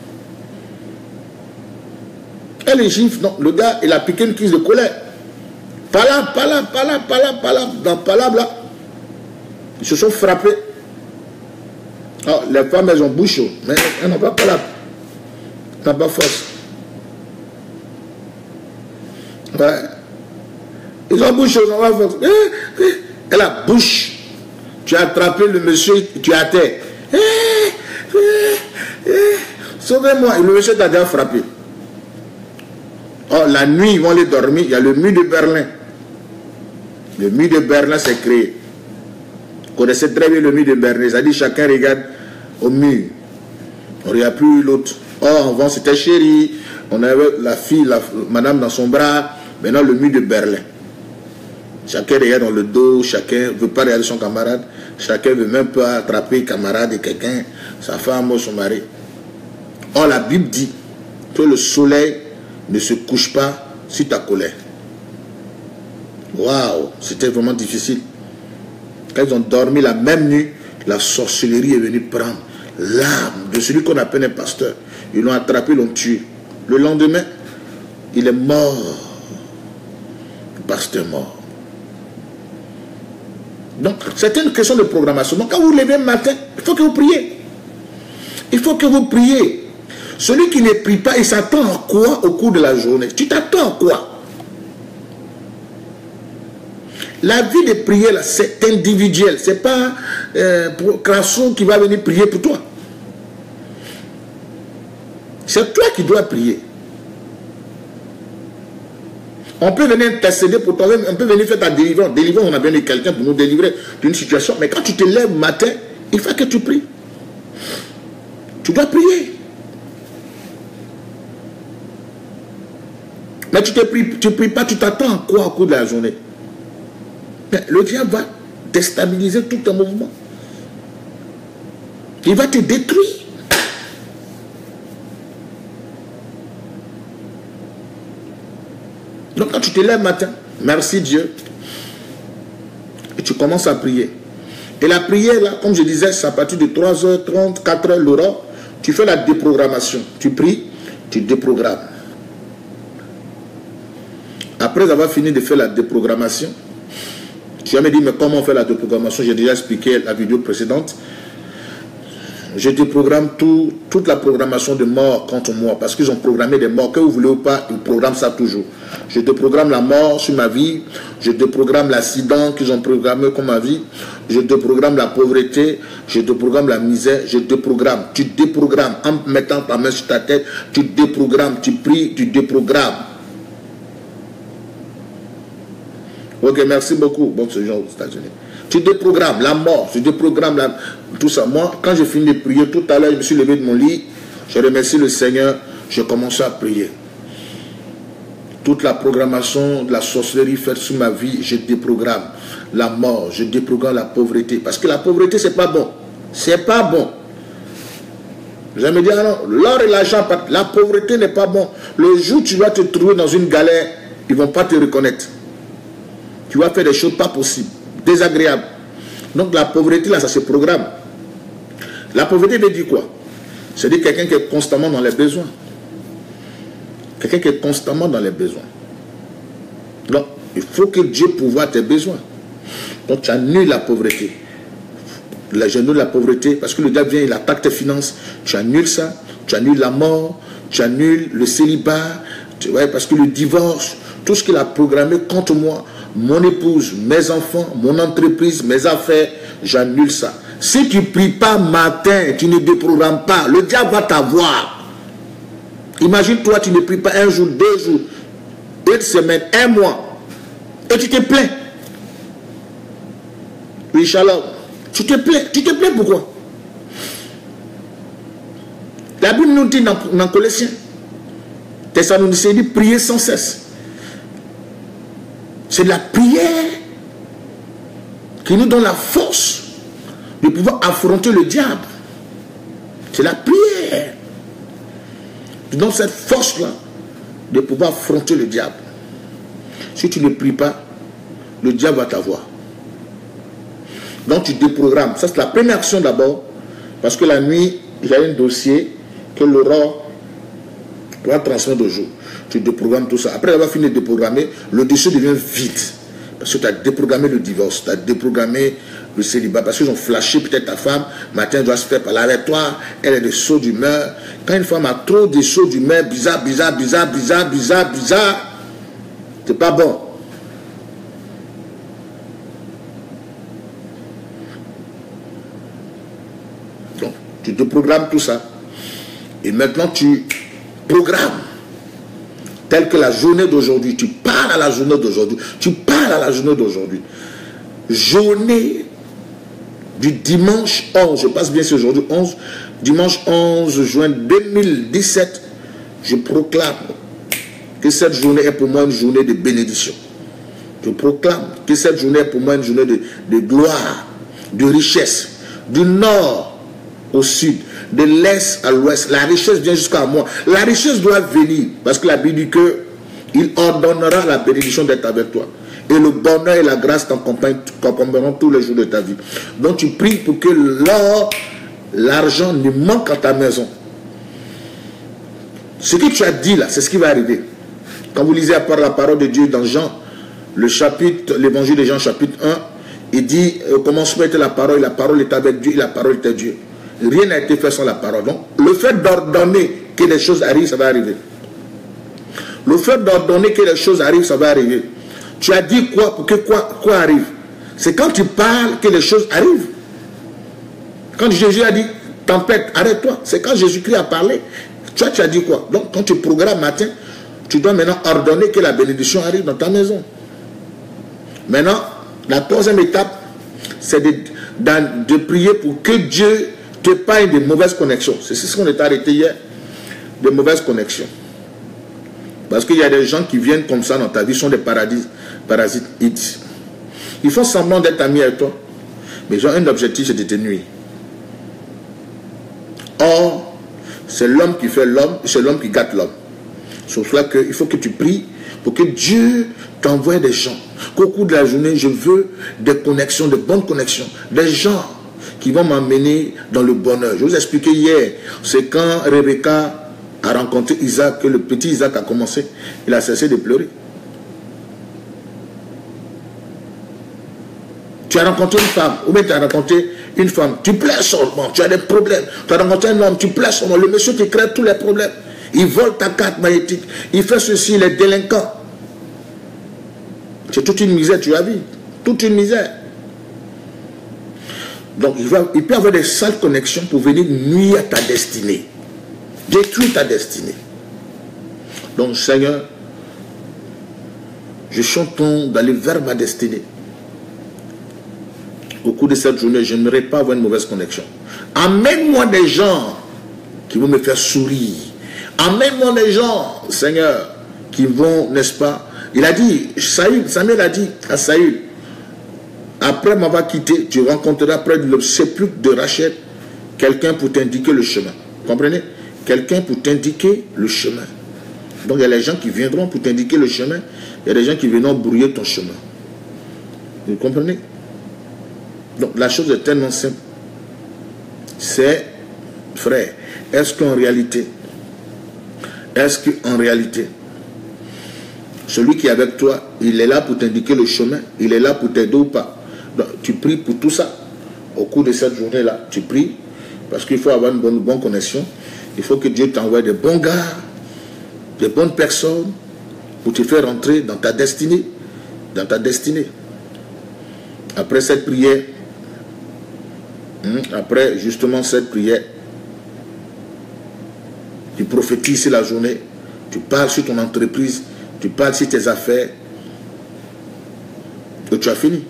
Elle est gifle. Non, le gars, il a piqué une crise de colère. Pas là, pas là, pas là, pas là, pas là, dans pas là, là. Ils se sont frappés. Oh, les femmes, elles ont bouche, mais elles n'ont pas pas là. Elles n'ont pas force. Ouais. Ils ont bouche, ils n'ont pas force. Et la bouche, tu as attrapé le monsieur, tu as terre. Sauvez-moi. Et le monsieur t'a déjà frappé. Oh, la nuit, ils vont aller dormir. Il y a le mur de Berlin. Le mur de Berlin s'est créé. Vous connaissez très bien le mur de Berlin. Ça dit chacun regarde au mur. On ne regarde plus l'autre. Oh, avant c'était chéri. On avait la fille, la, madame dans son bras. Maintenant, le mur de Berlin. Chacun regarde dans le dos. Chacun ne veut pas regarder son camarade. Chacun ne veut même pas attraper camarade de quelqu'un. Sa femme ou son mari. Oh, la Bible dit que le soleil ne se couche pas sur ta colère. Waouh, c'était vraiment difficile. Quand ils ont dormi la même nuit, la sorcellerie est venue prendre l'âme de celui qu'on appelle un pasteur. Ils l'ont attrapé, ils l'ont tué. Le lendemain, il est mort. Le pasteur mort. Donc, c'est une question de programmation. Donc, quand vous vous levez le matin, il faut que vous priez. Il faut que vous priez. Celui qui ne prie pas, il s'attend à quoi au cours de la journée? Tu t'attends à quoi? La vie de prière, c'est individuel. Ce n'est pas euh, pour Crasso qui va venir prier pour toi. C'est toi qui dois prier. On peut venir intercéder pour toi-même, on peut venir faire ta délivrance. Délivrance, on a besoin de quelqu'un pour nous délivrer d'une situation. Mais quand tu te lèves le matin, il faut que tu pries. Tu dois prier. Mais tu ne pries, tu pries pas, tu t'attends à quoi au cours de la journée? Mais le diable va déstabiliser tout ton mouvement. Il va te détruire. Donc quand tu te lèves le matin, merci Dieu, et tu commences à prier. Et la prière, là, comme je disais, c'est à partir de trois heures trente, quatre heures l'aura, tu fais la déprogrammation. Tu pries, tu déprogrammes. Après avoir fini de faire la déprogrammation, tu vas me dire, mais comment on fait la déprogrammation? J'ai déjà expliqué la vidéo précédente. Je déprogramme tout, toute la programmation de mort contre moi, parce qu'ils ont programmé des morts, que vous voulez ou pas, ils programment ça toujours. Je déprogramme la mort sur ma vie, je déprogramme l'accident qu'ils ont programmé comme ma vie, je déprogramme la pauvreté, je déprogramme la misère, je déprogramme. Tu déprogrammes en mettant ta main sur ta tête, tu déprogrammes, tu pries, tu déprogrammes. Ok, merci beaucoup. Bon, ce genre aux États-Unis. Tu déprogrammes la mort, tu déprogrammes la... tout ça. Moi, quand j'ai fini de prier, tout à l'heure, je me suis levé de mon lit, je remercie le Seigneur, j'ai commencé à prier. Toute la programmation de la sorcellerie faite sur ma vie, je déprogramme la mort, je déprogramme la pauvreté. Parce que la pauvreté, c'est pas bon. C'est pas bon. Vous allez me dire, non, l'or et l'argent, la pauvreté n'est pas bon. Le jour où tu vas te trouver dans une galère, ils ne vont pas te reconnaître. Tu vas faire des choses pas possibles, désagréables. Donc la pauvreté, là, ça se programme. La pauvreté veut dire quoi? C'est-à-dire quelqu'un qui est constamment dans les besoins. Quelqu'un qui est constamment dans les besoins. Donc, il faut que Dieu pourvoie tes besoins. Donc, tu annules la pauvreté. J'annule la pauvreté parce que le diable vient, il attaque tes finances. Tu annules ça. Tu annules la mort. Tu annules le célibat. Tu vois, parce que le divorce, tout ce qu'il a programmé contre moi, mon épouse, mes enfants, mon entreprise, mes affaires, j'annule ça. Si tu ne pries pas matin, tu ne déprogrammes pas, le diable va t'avoir. Imagine-toi, tu ne pries pas un jour, deux jours, une semaine, un mois, et tu te plains. Oui, shalom. Tu te plains. Tu te plains pourquoi? La Bible nous dit dans, dans Colossiens, Thessaloniciens dit prier sans cesse. C'est la prière qui nous donne la force de pouvoir affronter le diable. C'est la prière qui donne cette force-là de pouvoir affronter le diable. Si tu ne pries pas, le diable va t'avoir. Donc tu déprogrammes. Ça, c'est la première action d'abord. Parce que la nuit, il y a un dossier que l'aurore doit transmettre au jour. Tu déprogrammes tout ça. Après avoir fini de déprogrammer, le dossier devient vide. Parce que tu as déprogrammé le divorce, tu as déprogrammé le célibat. Parce qu'ils ont flashé peut-être ta femme, matin, elle doit se faire parler avec toi, elle est de saut d'humeur. Quand une femme a trop de sauts d'humeur, bizarre, bizarre, bizarre, bizarre, bizarre, bizarre, c'est pas bon. Donc, tu déprogrammes tout ça. Et maintenant, tu programmes. Tel que la journée d'aujourd'hui, tu parles à la journée d'aujourd'hui, tu parles à la journée d'aujourd'hui. Journée du dimanche onze, je passe bien c'est aujourd'hui onze, dimanche onze juin deux mille dix-sept, je proclame que cette journée est pour moi une journée de bénédiction. Je proclame que cette journée est pour moi une journée de, de gloire, de richesse, du nord au sud, de l'est à l'ouest. La richesse vient jusqu'à moi. La richesse doit venir parce que la Bible dit que il ordonnera la bénédiction d'être avec toi. Et le bonheur et la grâce t'accompagneront tous les jours de ta vie. Donc tu pries pour que l'or, l'argent ne manque à ta maison. Ce que tu as dit là, c'est ce qui va arriver. Quand vous lisez à part la parole de Dieu dans Jean, le chapitre, l'évangile de Jean chapitre un, il dit, au commencement était la parole, et la parole est avec Dieu, et la parole était Dieu. Rien n'a été fait sans la parole. Donc, le fait d'ordonner que les choses arrivent, ça va arriver. Le fait d'ordonner que les choses arrivent, ça va arriver. Tu as dit quoi pour que quoi, quoi arrive? C'est quand tu parles que les choses arrivent. Quand Jésus a dit, tempête, arrête-toi. C'est quand Jésus-Christ a parlé. Toi, tu as dit quoi? Donc, quand tu programmes matin, tu dois maintenant ordonner que la bénédiction arrive dans ta maison. Maintenant, la troisième étape, c'est de, de, de prier pour que Dieu te parle de mauvaises connexions. C'est ce qu'on est arrêté hier. De mauvaises connexions. Parce qu'il y a des gens qui viennent comme ça dans ta vie, sont des paradis, parasites. Ils font semblant d'être amis avec toi. Mais ils ont un objectif, c'est de te nuire. Or, c'est l'homme qui fait l'homme, c'est l'homme qui gâte l'homme. C'est pour cela qu'il faut que tu pries pour que Dieu t'envoie des gens. Qu'au cours de la journée, je veux des connexions, de bonnes connexions. Des gens qui vont m'amener dans le bonheur. Je vous ai expliqué hier, c'est quand Rebecca a rencontré Isaac, que le petit Isaac a commencé, il a cessé de pleurer. Tu as rencontré une femme, ou bien tu as rencontré une femme, tu plais seulement, tu as des problèmes. Tu as rencontré un homme, tu plais seulement. Le monsieur qui crée tous les problèmes. Il vole ta carte magnétique. Il fait ceci, il est délinquant. C'est toute une misère, tu as vu. Toute une misère. Donc, il, va, il peut avoir des sales connexions pour venir nuire à ta destinée. Détruire ta destinée. Donc, Seigneur, je chante d'aller vers ma destinée. Au cours de cette journée, je n'aimerais pas avoir une mauvaise connexion. Amène-moi des gens qui vont me faire sourire. Amène-moi des gens, Seigneur, qui vont, n'est-ce pas? Il a dit, Saül, Samuel a dit à Saül, après m'avoir quitté, tu rencontreras près du sépulcre de Rachel quelqu'un pour t'indiquer le chemin. Comprenez? Quelqu'un pour t'indiquer le chemin. Donc il y a les gens qui viendront pour t'indiquer le chemin. Il y a des gens qui viendront brouiller ton chemin. Vous comprenez? Donc la chose est tellement simple. C'est, frère, est-ce qu'en réalité, est-ce qu'en réalité, celui qui est avec toi, il est là pour t'indiquer le chemin, il est là pour t'aider ou pas? Donc, tu pries pour tout ça. Au cours de cette journée-là, tu pries, parce qu'il faut avoir une bonne, bonne connexion. Il faut que Dieu t'envoie des bons gars, des bonnes personnes, pour te faire rentrer dans ta destinée. Dans ta destinée. Après cette prière, après justement cette prière, tu prophétises la journée, tu parles sur ton entreprise, tu parles sur tes affaires, et tu as fini.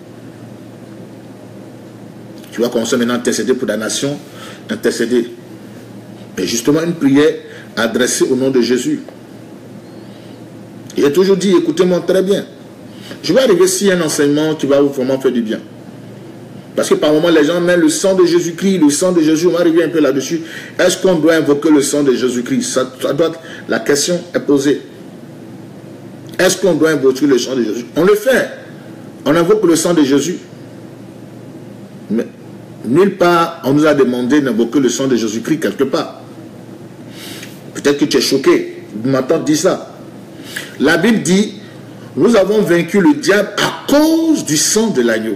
Tu vas commencer maintenant à intercéder pour la nation, intercéder. Mais justement une prière adressée au nom de Jésus. Il a toujours dit, écoutez-moi très bien. Je vais arriver ici un enseignement qui va vous vraiment faire du bien. Parce que par moment, les gens mettent le sang de Jésus-Christ, le sang de Jésus, on va arriver un peu là-dessus. Est-ce qu'on doit invoquer le sang de Jésus-Christ? Ça, ça doit, la question est posée. Est-ce qu'on doit invoquer le sang de Jésus? On le fait. On invoque le sang de Jésus. Mais nulle part, on nous a demandé d'invoquer le sang de Jésus-Christ quelque part. Peut-être que tu es choqué. Ma tante dit ça. La Bible dit, nous avons vaincu le diable à cause du sang de l'agneau.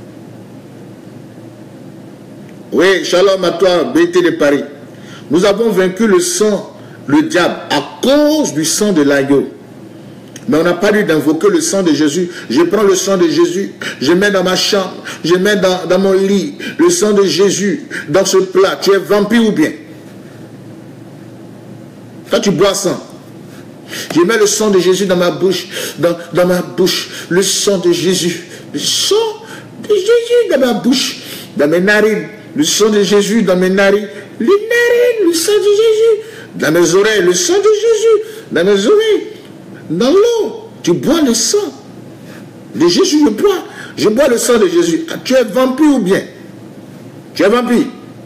Oui, shalom à toi, B T de Paris. Nous avons vaincu le sang, le diable, à cause du sang de l'agneau. Mais on n'a pas dû d'invoquer le sang de Jésus. Je prends le sang de Jésus, je mets dans ma chambre, je mets dans, dans mon lit, le sang de Jésus, dans ce plat. Tu es vampire ou bien? Quand tu bois sang, je mets le sang de Jésus dans ma bouche, dans, dans ma bouche, le sang de Jésus, le sang de Jésus dans ma bouche, dans mes narines, le sang de Jésus dans mes narines, les narines, le sang de Jésus, dans mes oreilles, le sang de Jésus, dans mes oreilles, dans l'eau, tu bois le sang de Jésus, je bois, je bois le sang de Jésus. Tu es vampire ou bien? Tu es vampire.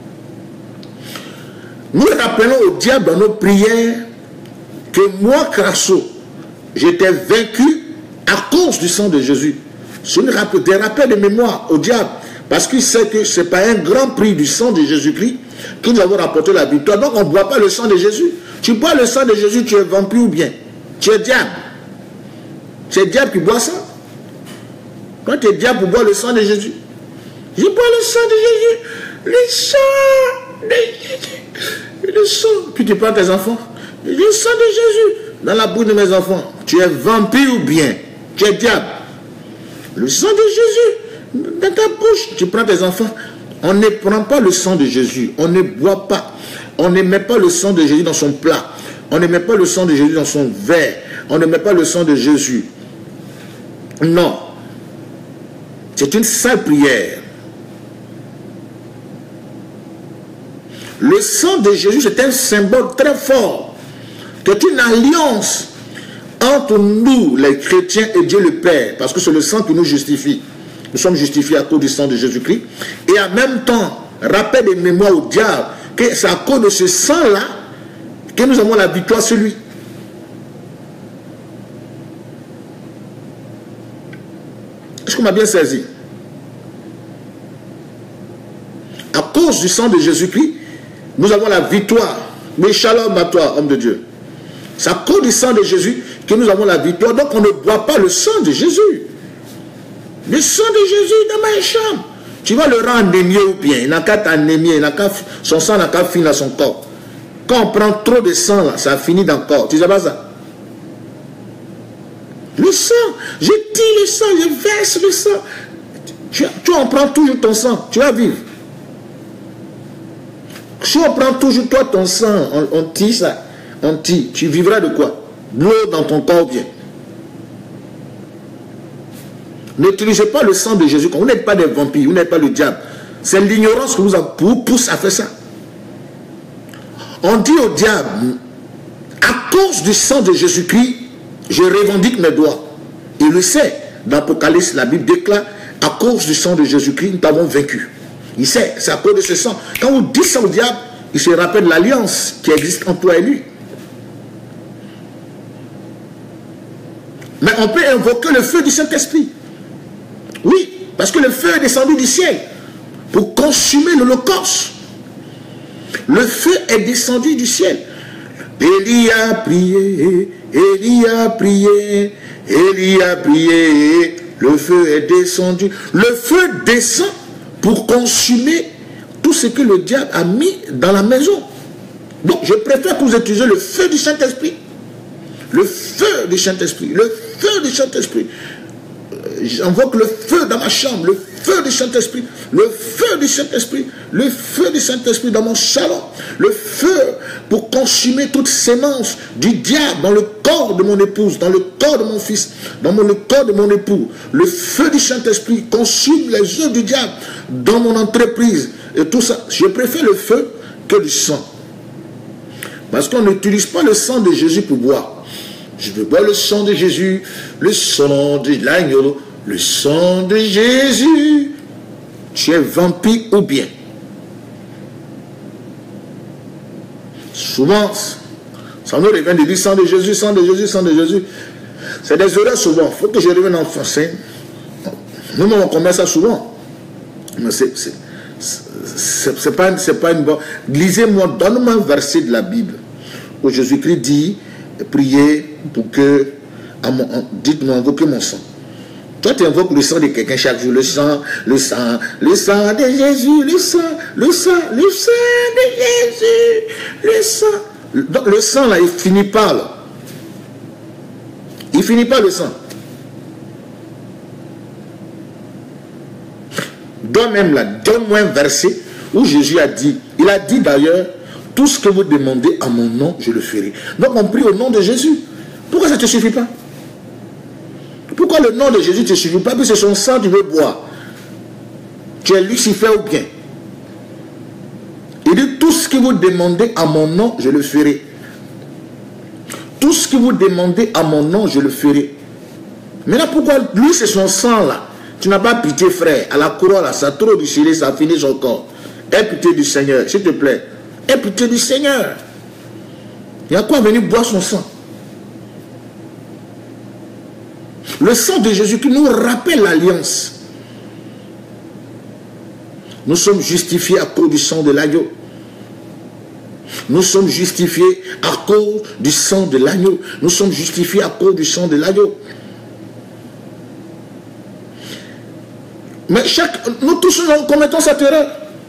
Nous rappelons au diable dans nos prières que moi, Crasso, j'étais vaincu à cause du sang de Jésus. C'est des rappels de mémoire au diable. Parce qu'il sait que ce n'est pas un grand prix du sang de Jésus-Christ que nous avons rapporté la victoire. Donc on ne boit pas le sang de Jésus. Tu bois le sang de Jésus, tu es vampire ou bien? Tu es diable. C'est diable qui boit ça. Quand tu es diable pour boire le sang de Jésus. Je bois le sang de Jésus. Le sang de Jésus. Le sang. Puis tu prends tes enfants. Le sang de Jésus dans la bouche de mes enfants. Tu es vampire ou bien? Tu es diable. Le sang de Jésus dans ta bouche. Tu prends tes enfants. On ne prend pas le sang de Jésus. On ne boit pas. On ne met pas le sang de Jésus dans son plat. On ne met pas le sang de Jésus dans son verre. On ne met pas le sang de Jésus. Non. C'est une sale prière. Le sang de Jésus, c'est un symbole très fort. C'est une alliance entre nous, les chrétiens, et Dieu le Père. Parce que c'est le sang qui nous justifie. Nous sommes justifiés à cause du sang de Jésus-Christ. Et en même temps, rappel des mémoires au diable que c'est à cause de ce sang-là que nous avons la victoire sur lui. Est-ce qu'on m'a bien saisi? À cause du sang de Jésus-Christ, nous avons la victoire. Mais shalom à toi, homme de Dieu. C'est à cause du sang de Jésus que nous avons la victoire. Donc on ne boit pas le sang de Jésus. Le sang de Jésus dans ma chambre. Tu vas le rendre anémié ou bien. Il n'a qu'à t'anémier. Son sang n'a qu'à finir dans son corps. Quand on prend trop de sang, là, ça finit dans le corps. Tu sais pas ça? Le sang. Je tire le sang. Je verse le sang. Tu, tu en prends toujours ton sang. Tu vas vivre. Si on prend toujours toi ton sang, on, on tire ça. On tire. Tu vivras de quoi? L'eau dans ton corps bien. N'utilisez pas le sang de Jésus. Vous n'êtes pas des vampires, vous n'êtes pas le diable. C'est l'ignorance qui vous, vous pousse à faire ça. On dit au diable, à cause du sang de Jésus-Christ, je revendique mes droits. Il le sait. Dans l'Apocalypse, la Bible déclare, à cause du sang de Jésus-Christ, nous t'avons vaincu. Il sait, c'est à cause de ce sang. Quand vous dites ça au diable, il se rappelle l'alliance qui existe entre toi et lui. Mais on peut invoquer le feu du Saint-Esprit. Oui, parce que le feu est descendu du ciel pour consumer l'Holocauste. Le feu est descendu du ciel. Élie a prié, Élie a prié, Élie a prié, le feu est descendu. Le feu descend pour consumer tout ce que le diable a mis dans la maison. Donc je préfère que vous utilisez le feu du Saint-Esprit. Le feu du Saint-Esprit, le feu du Saint-Esprit. J'invoque le feu dans ma chambre, le feu du Saint-Esprit, le feu du Saint-Esprit, le feu du Saint-Esprit dans mon salon, le feu pour consumer toute sémence du diable dans le corps de mon épouse, dans le corps de mon fils, dans mon, le corps de mon époux. Le feu du Saint-Esprit consume les œuvres du diable dans mon entreprise et tout ça. Je préfère le feu que le sang. Parce qu'on n'utilise pas le sang de Jésus pour boire. Je veux boire le sang de Jésus, le sang de l'agneau, le sang de Jésus. Tu es vampire ou bien? Souvent, ça nous revient de dire sang de Jésus, sang de Jésus, sang de Jésus. C'est des erreurs souvent. Il faut que je revienne en français. Nous, on commet ça souvent. Mais c'est pas, pas une bonne... Lisez-moi, donne-moi un verset de la Bible où Jésus-Christ dit, priez pour que, dites-moi, invoquez mon sang. Toi, tu invoques le sang de quelqu'un chaque jour, le sang, le sang, le sang de Jésus, le sang, le sang, le sang de Jésus, le sang. Donc, le sang, là, il finit pas, là. Il finit pas, le sang. Donne-même là, donne-moi un verset où Jésus a dit, il a dit d'ailleurs, tout ce que vous demandez à mon nom, je le ferai. Donc on prie au nom de Jésus. Pourquoi ça ne te suffit pas? Pourquoi le nom de Jésus ne te suffit pas? Puis c'est son sang que tu veux boire. Tu es Lucifer ou bien? Il dit, tout ce que vous demandez à mon nom, je le ferai. Tout ce que vous demandez à mon nom, je le ferai. Maintenant, pourquoi lui, c'est son sang là? Tu n'as pas pitié, frère. À la couronne, là, ça a trop déchiré, ça a fini son corps. Aie pitié du Seigneur, s'il te plaît. Aie pitié du Seigneur. Il y a quoi venir boire son sang? Le sang de Jésus qui nous rappelle l'alliance. Nous sommes justifiés à cause du sang de l'agneau. Nous sommes justifiés à cause du sang de l'agneau. Nous sommes justifiés à cause du sang de l'agneau. Mais chaque, nous tous nous commettons cette erreur.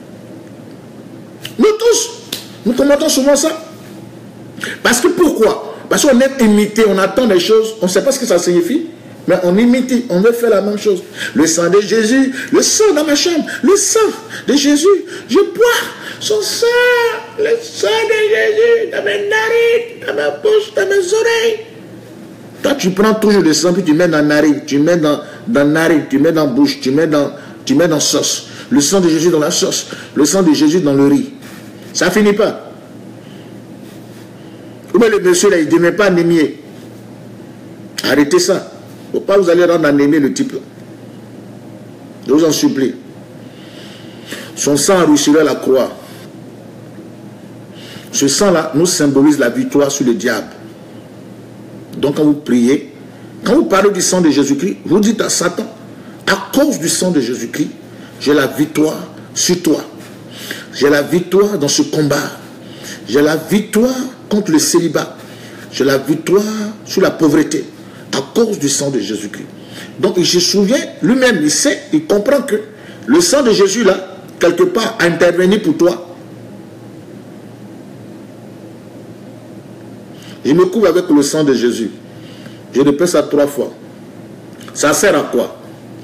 Nous tous, nous commettons souvent ça. Parce que pourquoi? Parce qu'on aime imiter, on attend des choses, on ne sait pas ce que ça signifie, mais on imite, on veut faire la même chose. Le sang de Jésus, le sang dans ma chambre, le sang de Jésus, je bois son sang, le sang de Jésus dans mes narines, dans ma bouche, dans mes oreilles. Toi, tu prends toujours le sang, puis tu mets dans la narine, tu mets dans la narine, tu mets dans la bouche, tu mets dans, tu mets dans la sauce. Le sang de Jésus dans la sauce, le sang de Jésus dans le riz. Ça ne finit pas. Mais le monsieur là, il ne dit, mais pas anémié. Arrêtez ça. Il ne faut pas vous allez rendre anémié le type là. Je vous en supplie. Son sang a ruisselé à la croix. Ce sang-là nous symbolise la victoire sur le diable. Donc quand vous priez, quand vous parlez du sang de Jésus-Christ, vous dites à Satan, à cause du sang de Jésus-Christ, j'ai la victoire sur toi. J'ai la victoire dans ce combat. J'ai la victoire contre le célibat. J'ai la victoire sur la pauvreté à cause du sang de Jésus-Christ. Donc il se souvient, lui-même, il sait, il comprend que Le sang de Jésus, là, quelque part, a intervenu pour toi. Je me couvre avec le sang de Jésus. Je répète ça trois fois. Ça sert à quoi?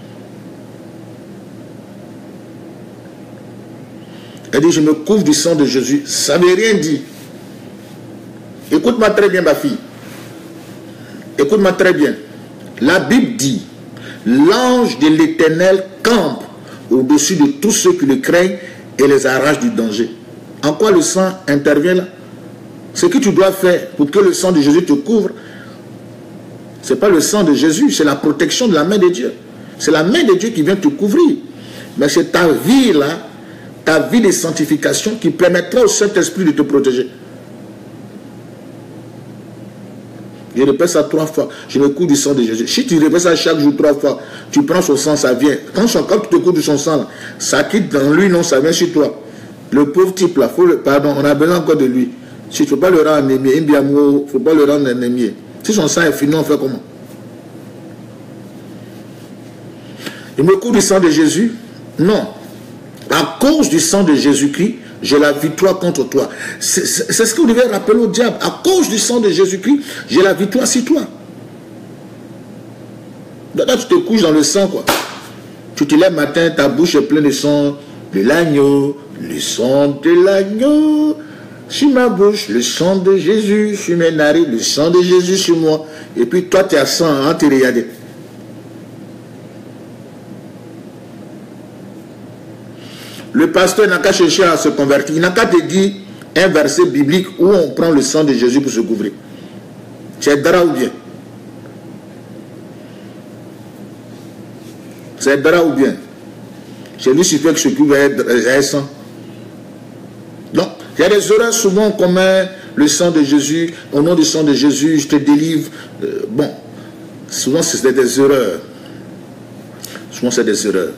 Elle dit, je me couvre du sang de Jésus. Ça ne veut rien dire. Écoute-moi très bien, ma fille. Écoute-moi très bien. La Bible dit, l'ange de l'Éternel campe au-dessus de tous ceux qui le craignent et les arrache du danger. En quoi le sang intervient là? Ce que tu dois faire pour que le sang de Jésus te couvre, ce n'est pas le sang de Jésus, c'est la protection de la main de Dieu. C'est la main de Dieu qui vient te couvrir. Mais c'est ta vie là, ta vie de sanctification qui permettra au Saint-Esprit de te protéger. Je répète ça trois fois. Je me couvre du sang de Jésus. Si tu répètes ça chaque jour trois fois, tu prends son sang, ça vient. Quand, son, quand tu te couvres de son sang, là, ça quitte dans lui, non, ça vient sur toi. Le pauvre type là, faut le, pardon, on a besoin encore de lui. Si tu ne peux pas le rendre ennemi, il ne faut pas le rendre ennemi. Si son sang est fini, on fait comment? Il me couvre du sang de Jésus? Non. À cause du sang de Jésus-Christ, j'ai la victoire contre toi. C'est ce que vous devez rappeler au diable. À cause du sang de Jésus-Christ, j'ai la victoire sur toi. Là, tu te couches dans le sang, quoi. Tu te lèves matin, ta bouche est pleine de sang de l'agneau, le sang de l'agneau. Sur ma bouche, le sang de Jésus. Sur mes narines, le sang de Jésus sur moi. Et puis toi, tu as sang, hein, tu es regardé. Le pasteur n'a qu'à chercher à se convertir. Il n'a qu'à te dire un verset biblique où on prend le sang de Jésus pour se couvrir. C'est drap ou bien? C'est drap ou bien? C'est lui qui fait que se couvre un sang. Donc, il y a des erreurs souvent qu'on met le sang de Jésus, au nom du sang de Jésus, je te délivre. Euh, bon, souvent c'est des erreurs. Souvent c'est des erreurs.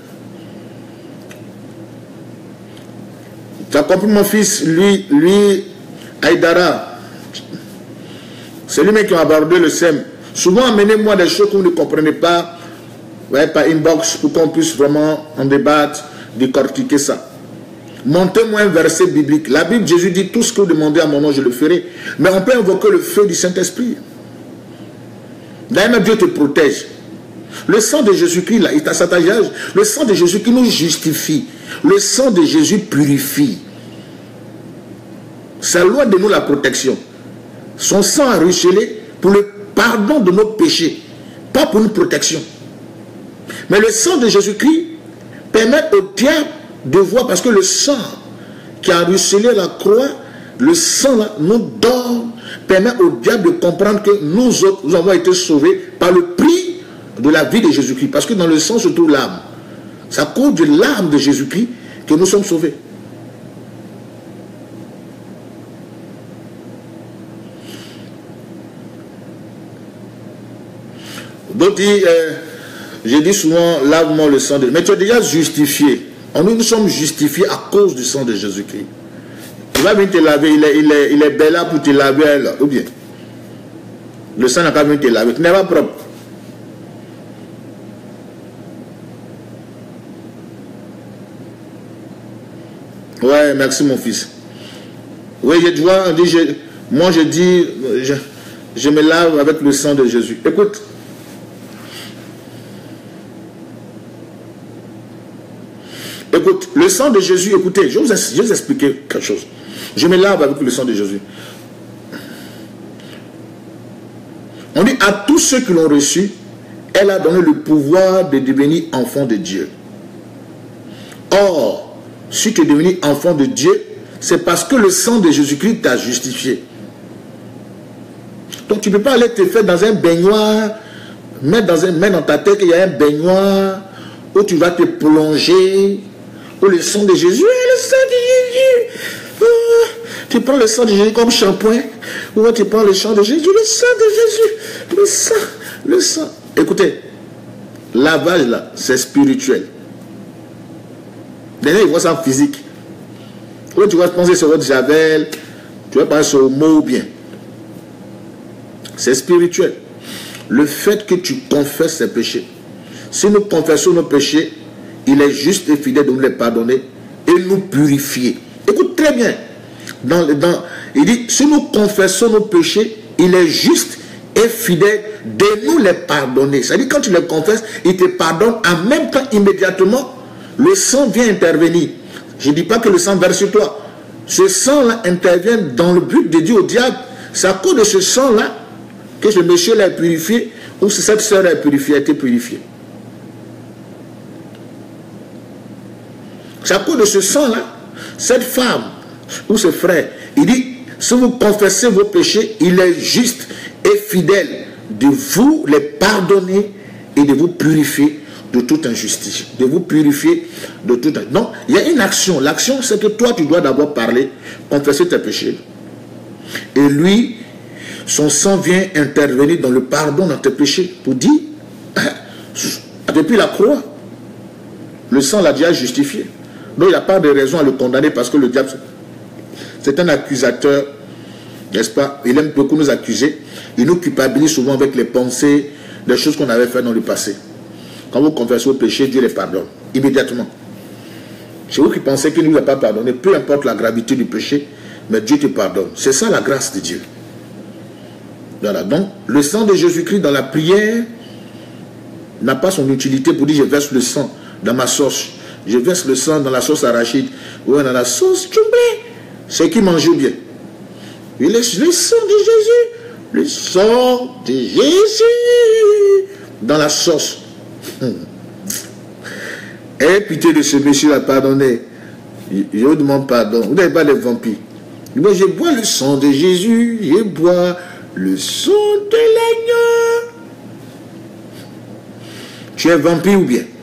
Tu as compris, mon fils, lui, lui, Aïdara, c'est lui-même qui m'a abordé le S E M. Souvent, amenez-moi des choses que vous ne comprenez pas, ouais, par inbox, pour qu'on puisse vraiment en débattre, décortiquer ça. Montez-moi un verset biblique. La Bible, Jésus dit, tout ce que vous demandez à mon nom, je le ferai. Mais on peut invoquer le feu du Saint-Esprit. D'ailleurs, Dieu te protège. Le sang de Jésus-Christ, là, il t'a s'attaquage. Le sang de Jésus-Christ nous justifie. Le sang de Jésus purifie. C'est loin de nous la protection. Son sang a ruisselé pour le pardon de nos péchés, pas pour une protection. Mais le sang de Jésus-Christ permet au diable de voir, parce que le sang qui a ruisselé la croix, le sang là, nous donne, permet au diable de comprendre que nous autres, nous avons été sauvés par le prix de la vie de Jésus-Christ. Parce que dans le sang se trouve l'âme. C'est à cause de l'âme de Jésus-Christ que nous sommes sauvés. Donc, euh, j'ai dit souvent, lave-moi le sang de... Mais tu es déjà justifié. Nous, nous sommes justifiés à cause du sang de Jésus-Christ. Il va venir te laver, il est, il est, il est bel là pour te laver, là, ou bien. Le sang n'a pas venir te laver, tu n'es pas propre. Ouais, merci mon fils. Oui, je vois, on dit, je, moi je dis, je, je me lave avec le sang de Jésus. Écoute. Écoute, le sang de Jésus, écoutez, je vais vous, je vais vous expliquer quelque chose. Je me lave avec le sang de Jésus. On dit à tous ceux qui l'ont reçu, elle a donné le pouvoir de devenir enfant de Dieu. Or, si tu es devenu enfant de Dieu, c'est parce que le sang de Jésus-Christ t'a justifié. Donc tu ne peux pas aller te faire dans un baignoire, mettre dans, un, mettre dans ta tête qu'il y a un baignoire où tu vas te plonger, où le sang de Jésus, le sang de Jésus, oh, tu prends le sang de Jésus comme shampoing, ou tu prends le sang de Jésus, le sang de Jésus, le sang, le sang. Écoutez, lavage là, c'est spirituel. D'ailleurs, il voit ça en physique. Quand tu vas penser sur votre javel, tu vas penser sur le mot ou bien. C'est spirituel. Le fait que tu confesses tes péchés. Si nous confessons nos péchés, il il est juste et fidèle de nous les pardonner et nous purifier. Écoute très bien. Dans, dans, il dit, si nous confessons nos péchés, il est juste et fidèle de nous les pardonner. C'est-à-dire, quand tu les confesses, il te pardonne. En même temps, immédiatement, le sang vient intervenir. Je ne dis pas que le sang verse sur toi. Ce sang-là intervient dans le but de dire au diable, c'est à cause de ce sang-là que ce monsieur-là est purifié, ou si cette sœur est purifiée, a été purifiée. C'est à cause de ce sang-là, cette femme ou ce frère, il dit, si vous confessez vos péchés, il est juste et fidèle de vous les pardonner et de vous purifier de toute injustice, de vous purifier de toute... Non, il y a une action. L'action, c'est que toi, tu dois d'abord parler, confesser tes péchés. Et lui, son sang vient intervenir dans le pardon de tes péchés pour dire, depuis la croix, le sang l'a déjà justifié. Donc, il n'y a pas de raison à le condamner parce que le diable, c'est un accusateur, n'est-ce pas? Il aime beaucoup nous accuser. Il nous culpabilise souvent avec les pensées, des choses qu'on avait faites dans le passé. Quand vous confessez vos péchés, Dieu les pardonne immédiatement. C'est vous qui pensez qu'il ne vous a pas pardonné, peu importe la gravité du péché, mais Dieu te pardonne. C'est ça la grâce de Dieu. Voilà. Donc, le sang de Jésus-Christ dans la prière n'a pas son utilité pour dire je verse le sang dans ma sauce. Je verse le sang dans la sauce arachide ou dans la sauce tchoublé. C'est qui mange bien. Il est le sang de Jésus. Le sang de Jésus dans la sauce. Aie pitié de ce monsieur à pardonner. Je vous demande pardon. Vous n'avez pas les vampires. Moi, je bois le sang de Jésus. Je bois le sang de l'agneau. Tu es vampire ou bien?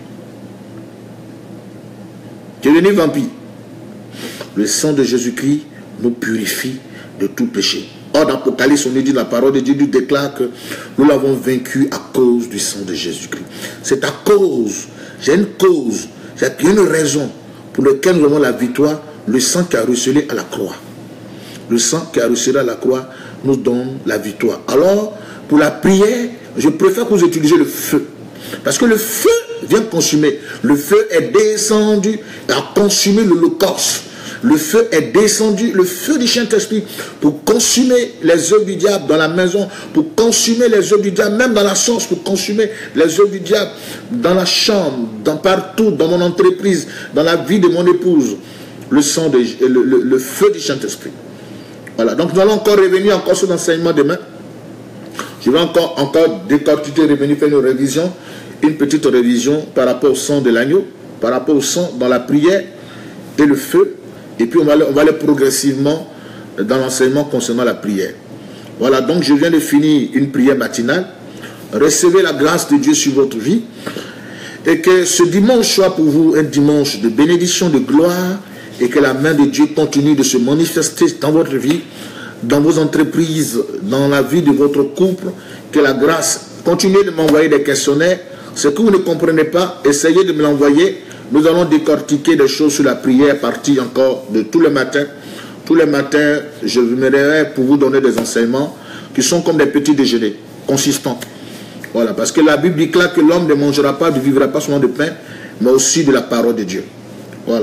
Tu es devenu vampire. Le sang de Jésus-Christ nous purifie de tout péché. Or, dans l'Apocalypse, on nous dit, la parole de Dieu nous déclare que nous l'avons vaincu à cause du sang de Jésus-Christ. C'est à cause, j'ai une cause, il y a une raison pour laquelle nous avons la victoire, le sang qui a ruisselé à la croix. Le sang qui a ruisselé à la croix nous donne la victoire. Alors, pour la prière, je préfère que vous utilisiez le feu. Parce que le feu vient consumer. Le feu est descendu et a consumé l'holocauste. Le feu est descendu, le feu du Saint-Esprit, pour consumer les œuvres du diable dans la maison, pour consumer les œuvres du diable, même dans la sauce, pour consumer les œuvres du diable dans la chambre, dans partout, dans mon entreprise, dans la vie de mon épouse. Le sang, de, le, le, le feu du Saint-Esprit. Voilà, donc nous allons encore revenir encore sur l'enseignement demain. Je vais encore, encore décortiquer, revenir faire une révision, une petite révision par rapport au sang de l'agneau, par rapport au sang dans la prière et le feu. Et puis on va, aller, on va aller progressivement dans l'enseignement concernant la prière. Voilà, donc je viens de finir une prière matinale. Recevez la grâce de Dieu sur votre vie. Et que ce dimanche soit pour vous un dimanche de bénédiction, de gloire. Et que la main de Dieu continue de se manifester dans votre vie, dans vos entreprises, dans la vie de votre couple. Que la grâce continue de m'envoyer des questionnaires. Ce que vous ne comprenez pas, essayez de me l'envoyer. Nous allons décortiquer des choses sur la prière, partie encore de tous les matins. Tous les matins, je viendrai pour vous donner des enseignements qui sont comme des petits déjeuners, consistants. Voilà, parce que la Bible dit là que l'homme ne mangera pas, ne vivra pas seulement de pain, mais aussi de la parole de Dieu. Voilà.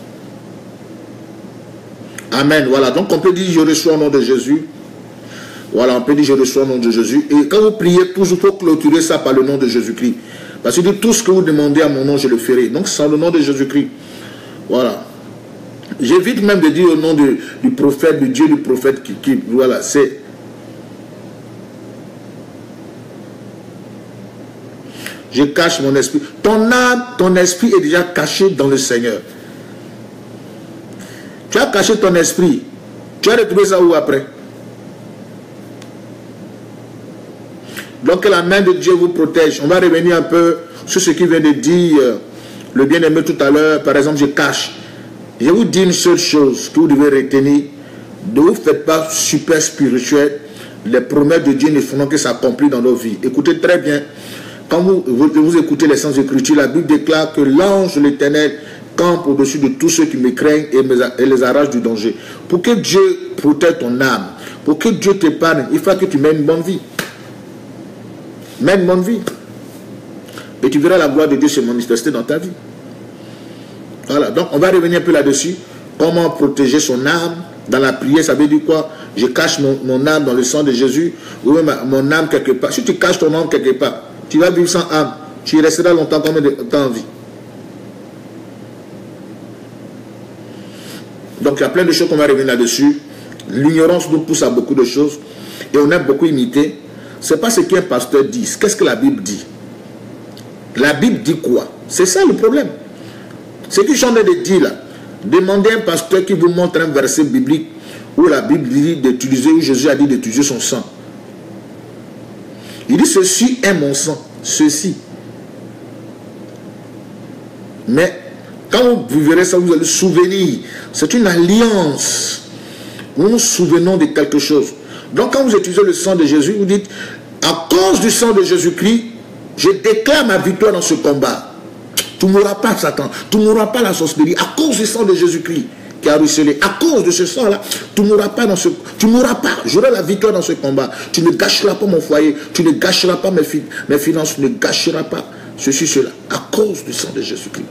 Amen. Voilà, donc on peut dire je reçois au nom de Jésus. Voilà, on peut dire je reçois au nom de Jésus. Et quand vous priez, toujours il faut clôturer ça par le nom de Jésus-Christ. Parce que tout ce que vous demandez à mon nom, je le ferai. Donc c'est le nom de Jésus-Christ. Voilà. J'évite même de dire au nom de, du prophète, du Dieu du prophète qui, qui voilà, c'est... Je cache mon esprit. Ton âme, ton esprit est déjà caché dans le Seigneur. Tu as caché ton esprit. Tu as retrouvé ça où après? Donc que la main de Dieu vous protège. On va revenir un peu sur ce qu'il vient de dire le bien-aimé tout à l'heure. Par exemple, je cache. Je vous dis une seule chose que vous devez retenir. Ne vous faites pas super spirituel. Les promesses de Dieu ne feront que s'accomplir dans nos vies. Écoutez très bien. Quand vous, vous, vous écoutez les Saintes Écritures, la Bible déclare que l'ange de l'Éternel campe au-dessus de tous ceux qui me craignent et, me, et les arrache du danger. Pour que Dieu protège ton âme, pour que Dieu t'épargne, il faut que tu mènes une bonne vie. Mène une bonne vie. Et tu verras la gloire de Dieu se manifester dans ta vie. Voilà, donc on va revenir un peu là-dessus. Comment protéger son âme dans la prière, ça veut dire quoi? Je cache mon, mon âme dans le sang de Jésus, ou même mon âme quelque part. Si tu caches ton âme quelque part, tu vas vivre sans âme. Tu y resteras longtemps, combien de temps en vie? Donc il y a plein de choses qu'on va revenir là-dessus. L'ignorance nous pousse à beaucoup de choses et on aime beaucoup imiter. C'est pas ce qu'un pasteur dit. Qu'est-ce que la Bible dit? La Bible dit quoi? C'est ça le problème. Ce que je suis en train de dire là, demandez à un pasteur qui vous montre un verset biblique où la Bible dit d'utiliser, où Jésus a dit d'utiliser son sang. Il dit ceci est mon sang, ceci. Mais quand vous verrez ça, vous allez souvenir. C'est une alliance. Nous nous souvenons de quelque chose. Donc quand vous utilisez le sang de Jésus, vous dites, à cause du sang de Jésus-Christ, je déclare ma victoire dans ce combat. Tu ne mourras pas, Satan. Tu ne mourras pas la sorcellerie. À cause du sang de Jésus-Christ qui a ruisselé. À cause de ce sang-là, tu ne mourras pas dans ce... Tu ne mourras pas. J'aurai la victoire dans ce combat. Tu ne gâcheras pas mon foyer. Tu ne gâcheras pas mes, fi... mes finances. Tu ne gâcheras pas ceci, cela. À cause du sang de Jésus-Christ.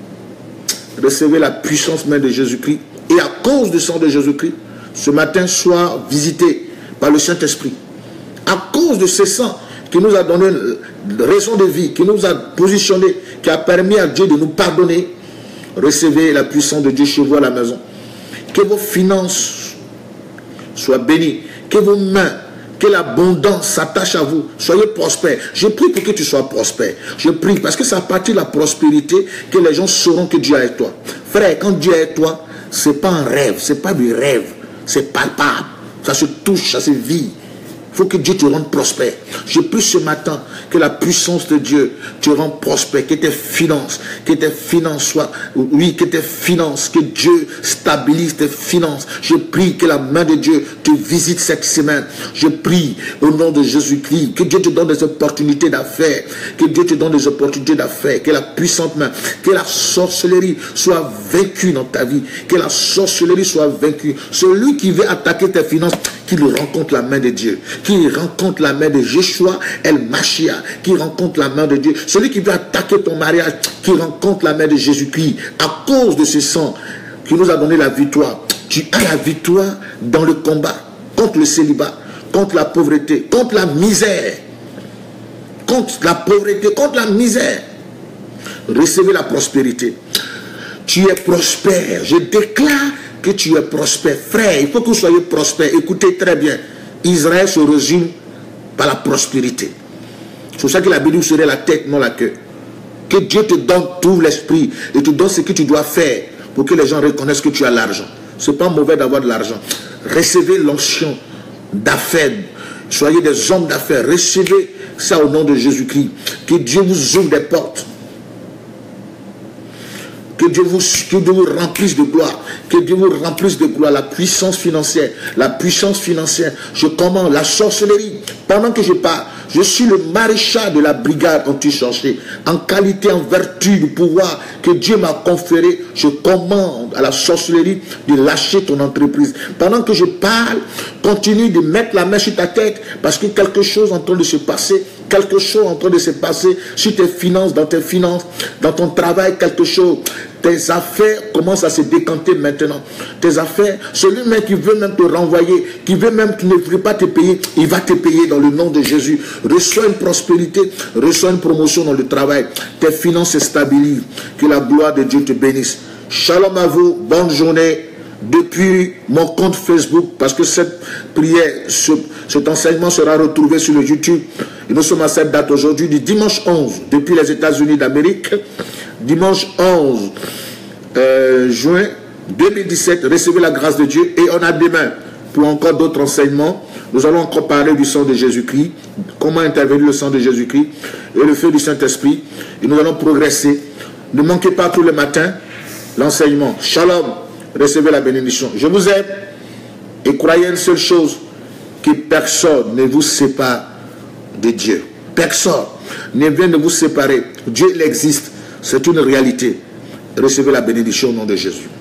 Recevez la puissance même de Jésus-Christ. Et à cause du sang de Jésus-Christ, ce matin, sois visité par le Saint-Esprit. À cause de ce sang qui nous a donné raison de vie, qui nous a positionné, qui a permis à Dieu de nous pardonner, recevez la puissance de Dieu chez vous à la maison. Que vos finances soient bénies, que vos mains, que l'abondance s'attache à vous. Soyez prospères. Je prie pour que tu sois prospère. Je prie parce que c'est à partir de la prospérité que les gens sauront que Dieu est avec toi. Frère, quand Dieu est avec toi, ce n'est pas un rêve, ce n'est pas du rêve, c'est palpable. Ça se touche, ça se vit. Il faut que Dieu te rende prospère. Je prie ce matin que la puissance de Dieu te rende prospère, que tes finances, que tes finances soient, oui, que tes finances, que Dieu stabilise tes finances. Je prie que la main de Dieu te visite cette semaine. Je prie au nom de Jésus-Christ, que Dieu te donne des opportunités d'affaires, que Dieu te donne des opportunités d'affaires, que la puissante main, que la sorcellerie soit vaincue dans ta vie, que la sorcellerie soit vaincue. Celui qui veut attaquer tes finances, qu'il rencontre la main de Dieu, qu'il rencontre la main de Yeshua El Mashiach, qu'il rencontre la main de Dieu. Celui qui veut attaquer ton mariage, qu'il rencontre la main de Jésus-Christ. À cause de ce sang qui nous a donné la victoire, tu as la victoire dans le combat contre le célibat, contre la pauvreté, contre la misère, contre la pauvreté, contre la misère. Recevez la prospérité. Tu es prospère. Je déclare que tu es prospère. Frère, il faut que vous soyez prospère. Écoutez très bien. Israël se résume par la prospérité. C'est pour ça que la Bible serait la tête, non la queue. Que Dieu te donne tout l'esprit et te donne ce que tu dois faire pour que les gens reconnaissent que tu as l'argent. Ce n'est pas mauvais d'avoir de l'argent. Recevez l'onction d'affaires. Soyez des hommes d'affaires. Recevez ça au nom de Jésus-Christ. Que Dieu vous ouvre des portes. Que Dieu, vous, que Dieu vous remplisse de gloire. Que Dieu vous remplisse de gloire. La puissance financière. La puissance financière. Je commande la sorcellerie. Pendant que je parle, je suis le maréchal de la brigade anti-sorcellerie. En qualité, en vertu du pouvoir que Dieu m'a conféré, je commande à la sorcellerie de lâcher ton entreprise. Pendant que je parle, continue de mettre la main sur ta tête parce que quelque chose est en train de se passer. Quelque chose est en train de se passer sur tes finances, dans tes finances, dans ton travail, quelque chose. Tes affaires commencent à se décanter maintenant. Tes affaires, celui même qui veut même te renvoyer, qui veut même que tu ne veux pas te payer, il va te payer dans le nom de Jésus. Reçois une prospérité, reçois une promotion dans le travail. Tes finances se stabilisent. Que la gloire de Dieu te bénisse. Shalom à vous, bonne journée. Depuis mon compte Facebook, parce que cette prière, ce, cet enseignement sera retrouvé sur le YouTube. Et nous sommes à cette date aujourd'hui, du dimanche onze, depuis les États-Unis d'Amérique, dimanche onze euh, juin deux mille dix-sept, recevez la grâce de Dieu. Et on a demain, pour encore d'autres enseignements, nous allons encore parler du sang de Jésus-Christ, comment intervenir le sang de Jésus-Christ et le feu du Saint-Esprit. Et nous allons progresser. Ne manquez pas tous les matins l'enseignement. Shalom. Recevez la bénédiction. Je vous aime et croyez une seule chose, que personne ne vous sépare de Dieu. Personne ne vient de vous séparer. Dieu, il existe. C'est une réalité. Recevez la bénédiction au nom de Jésus.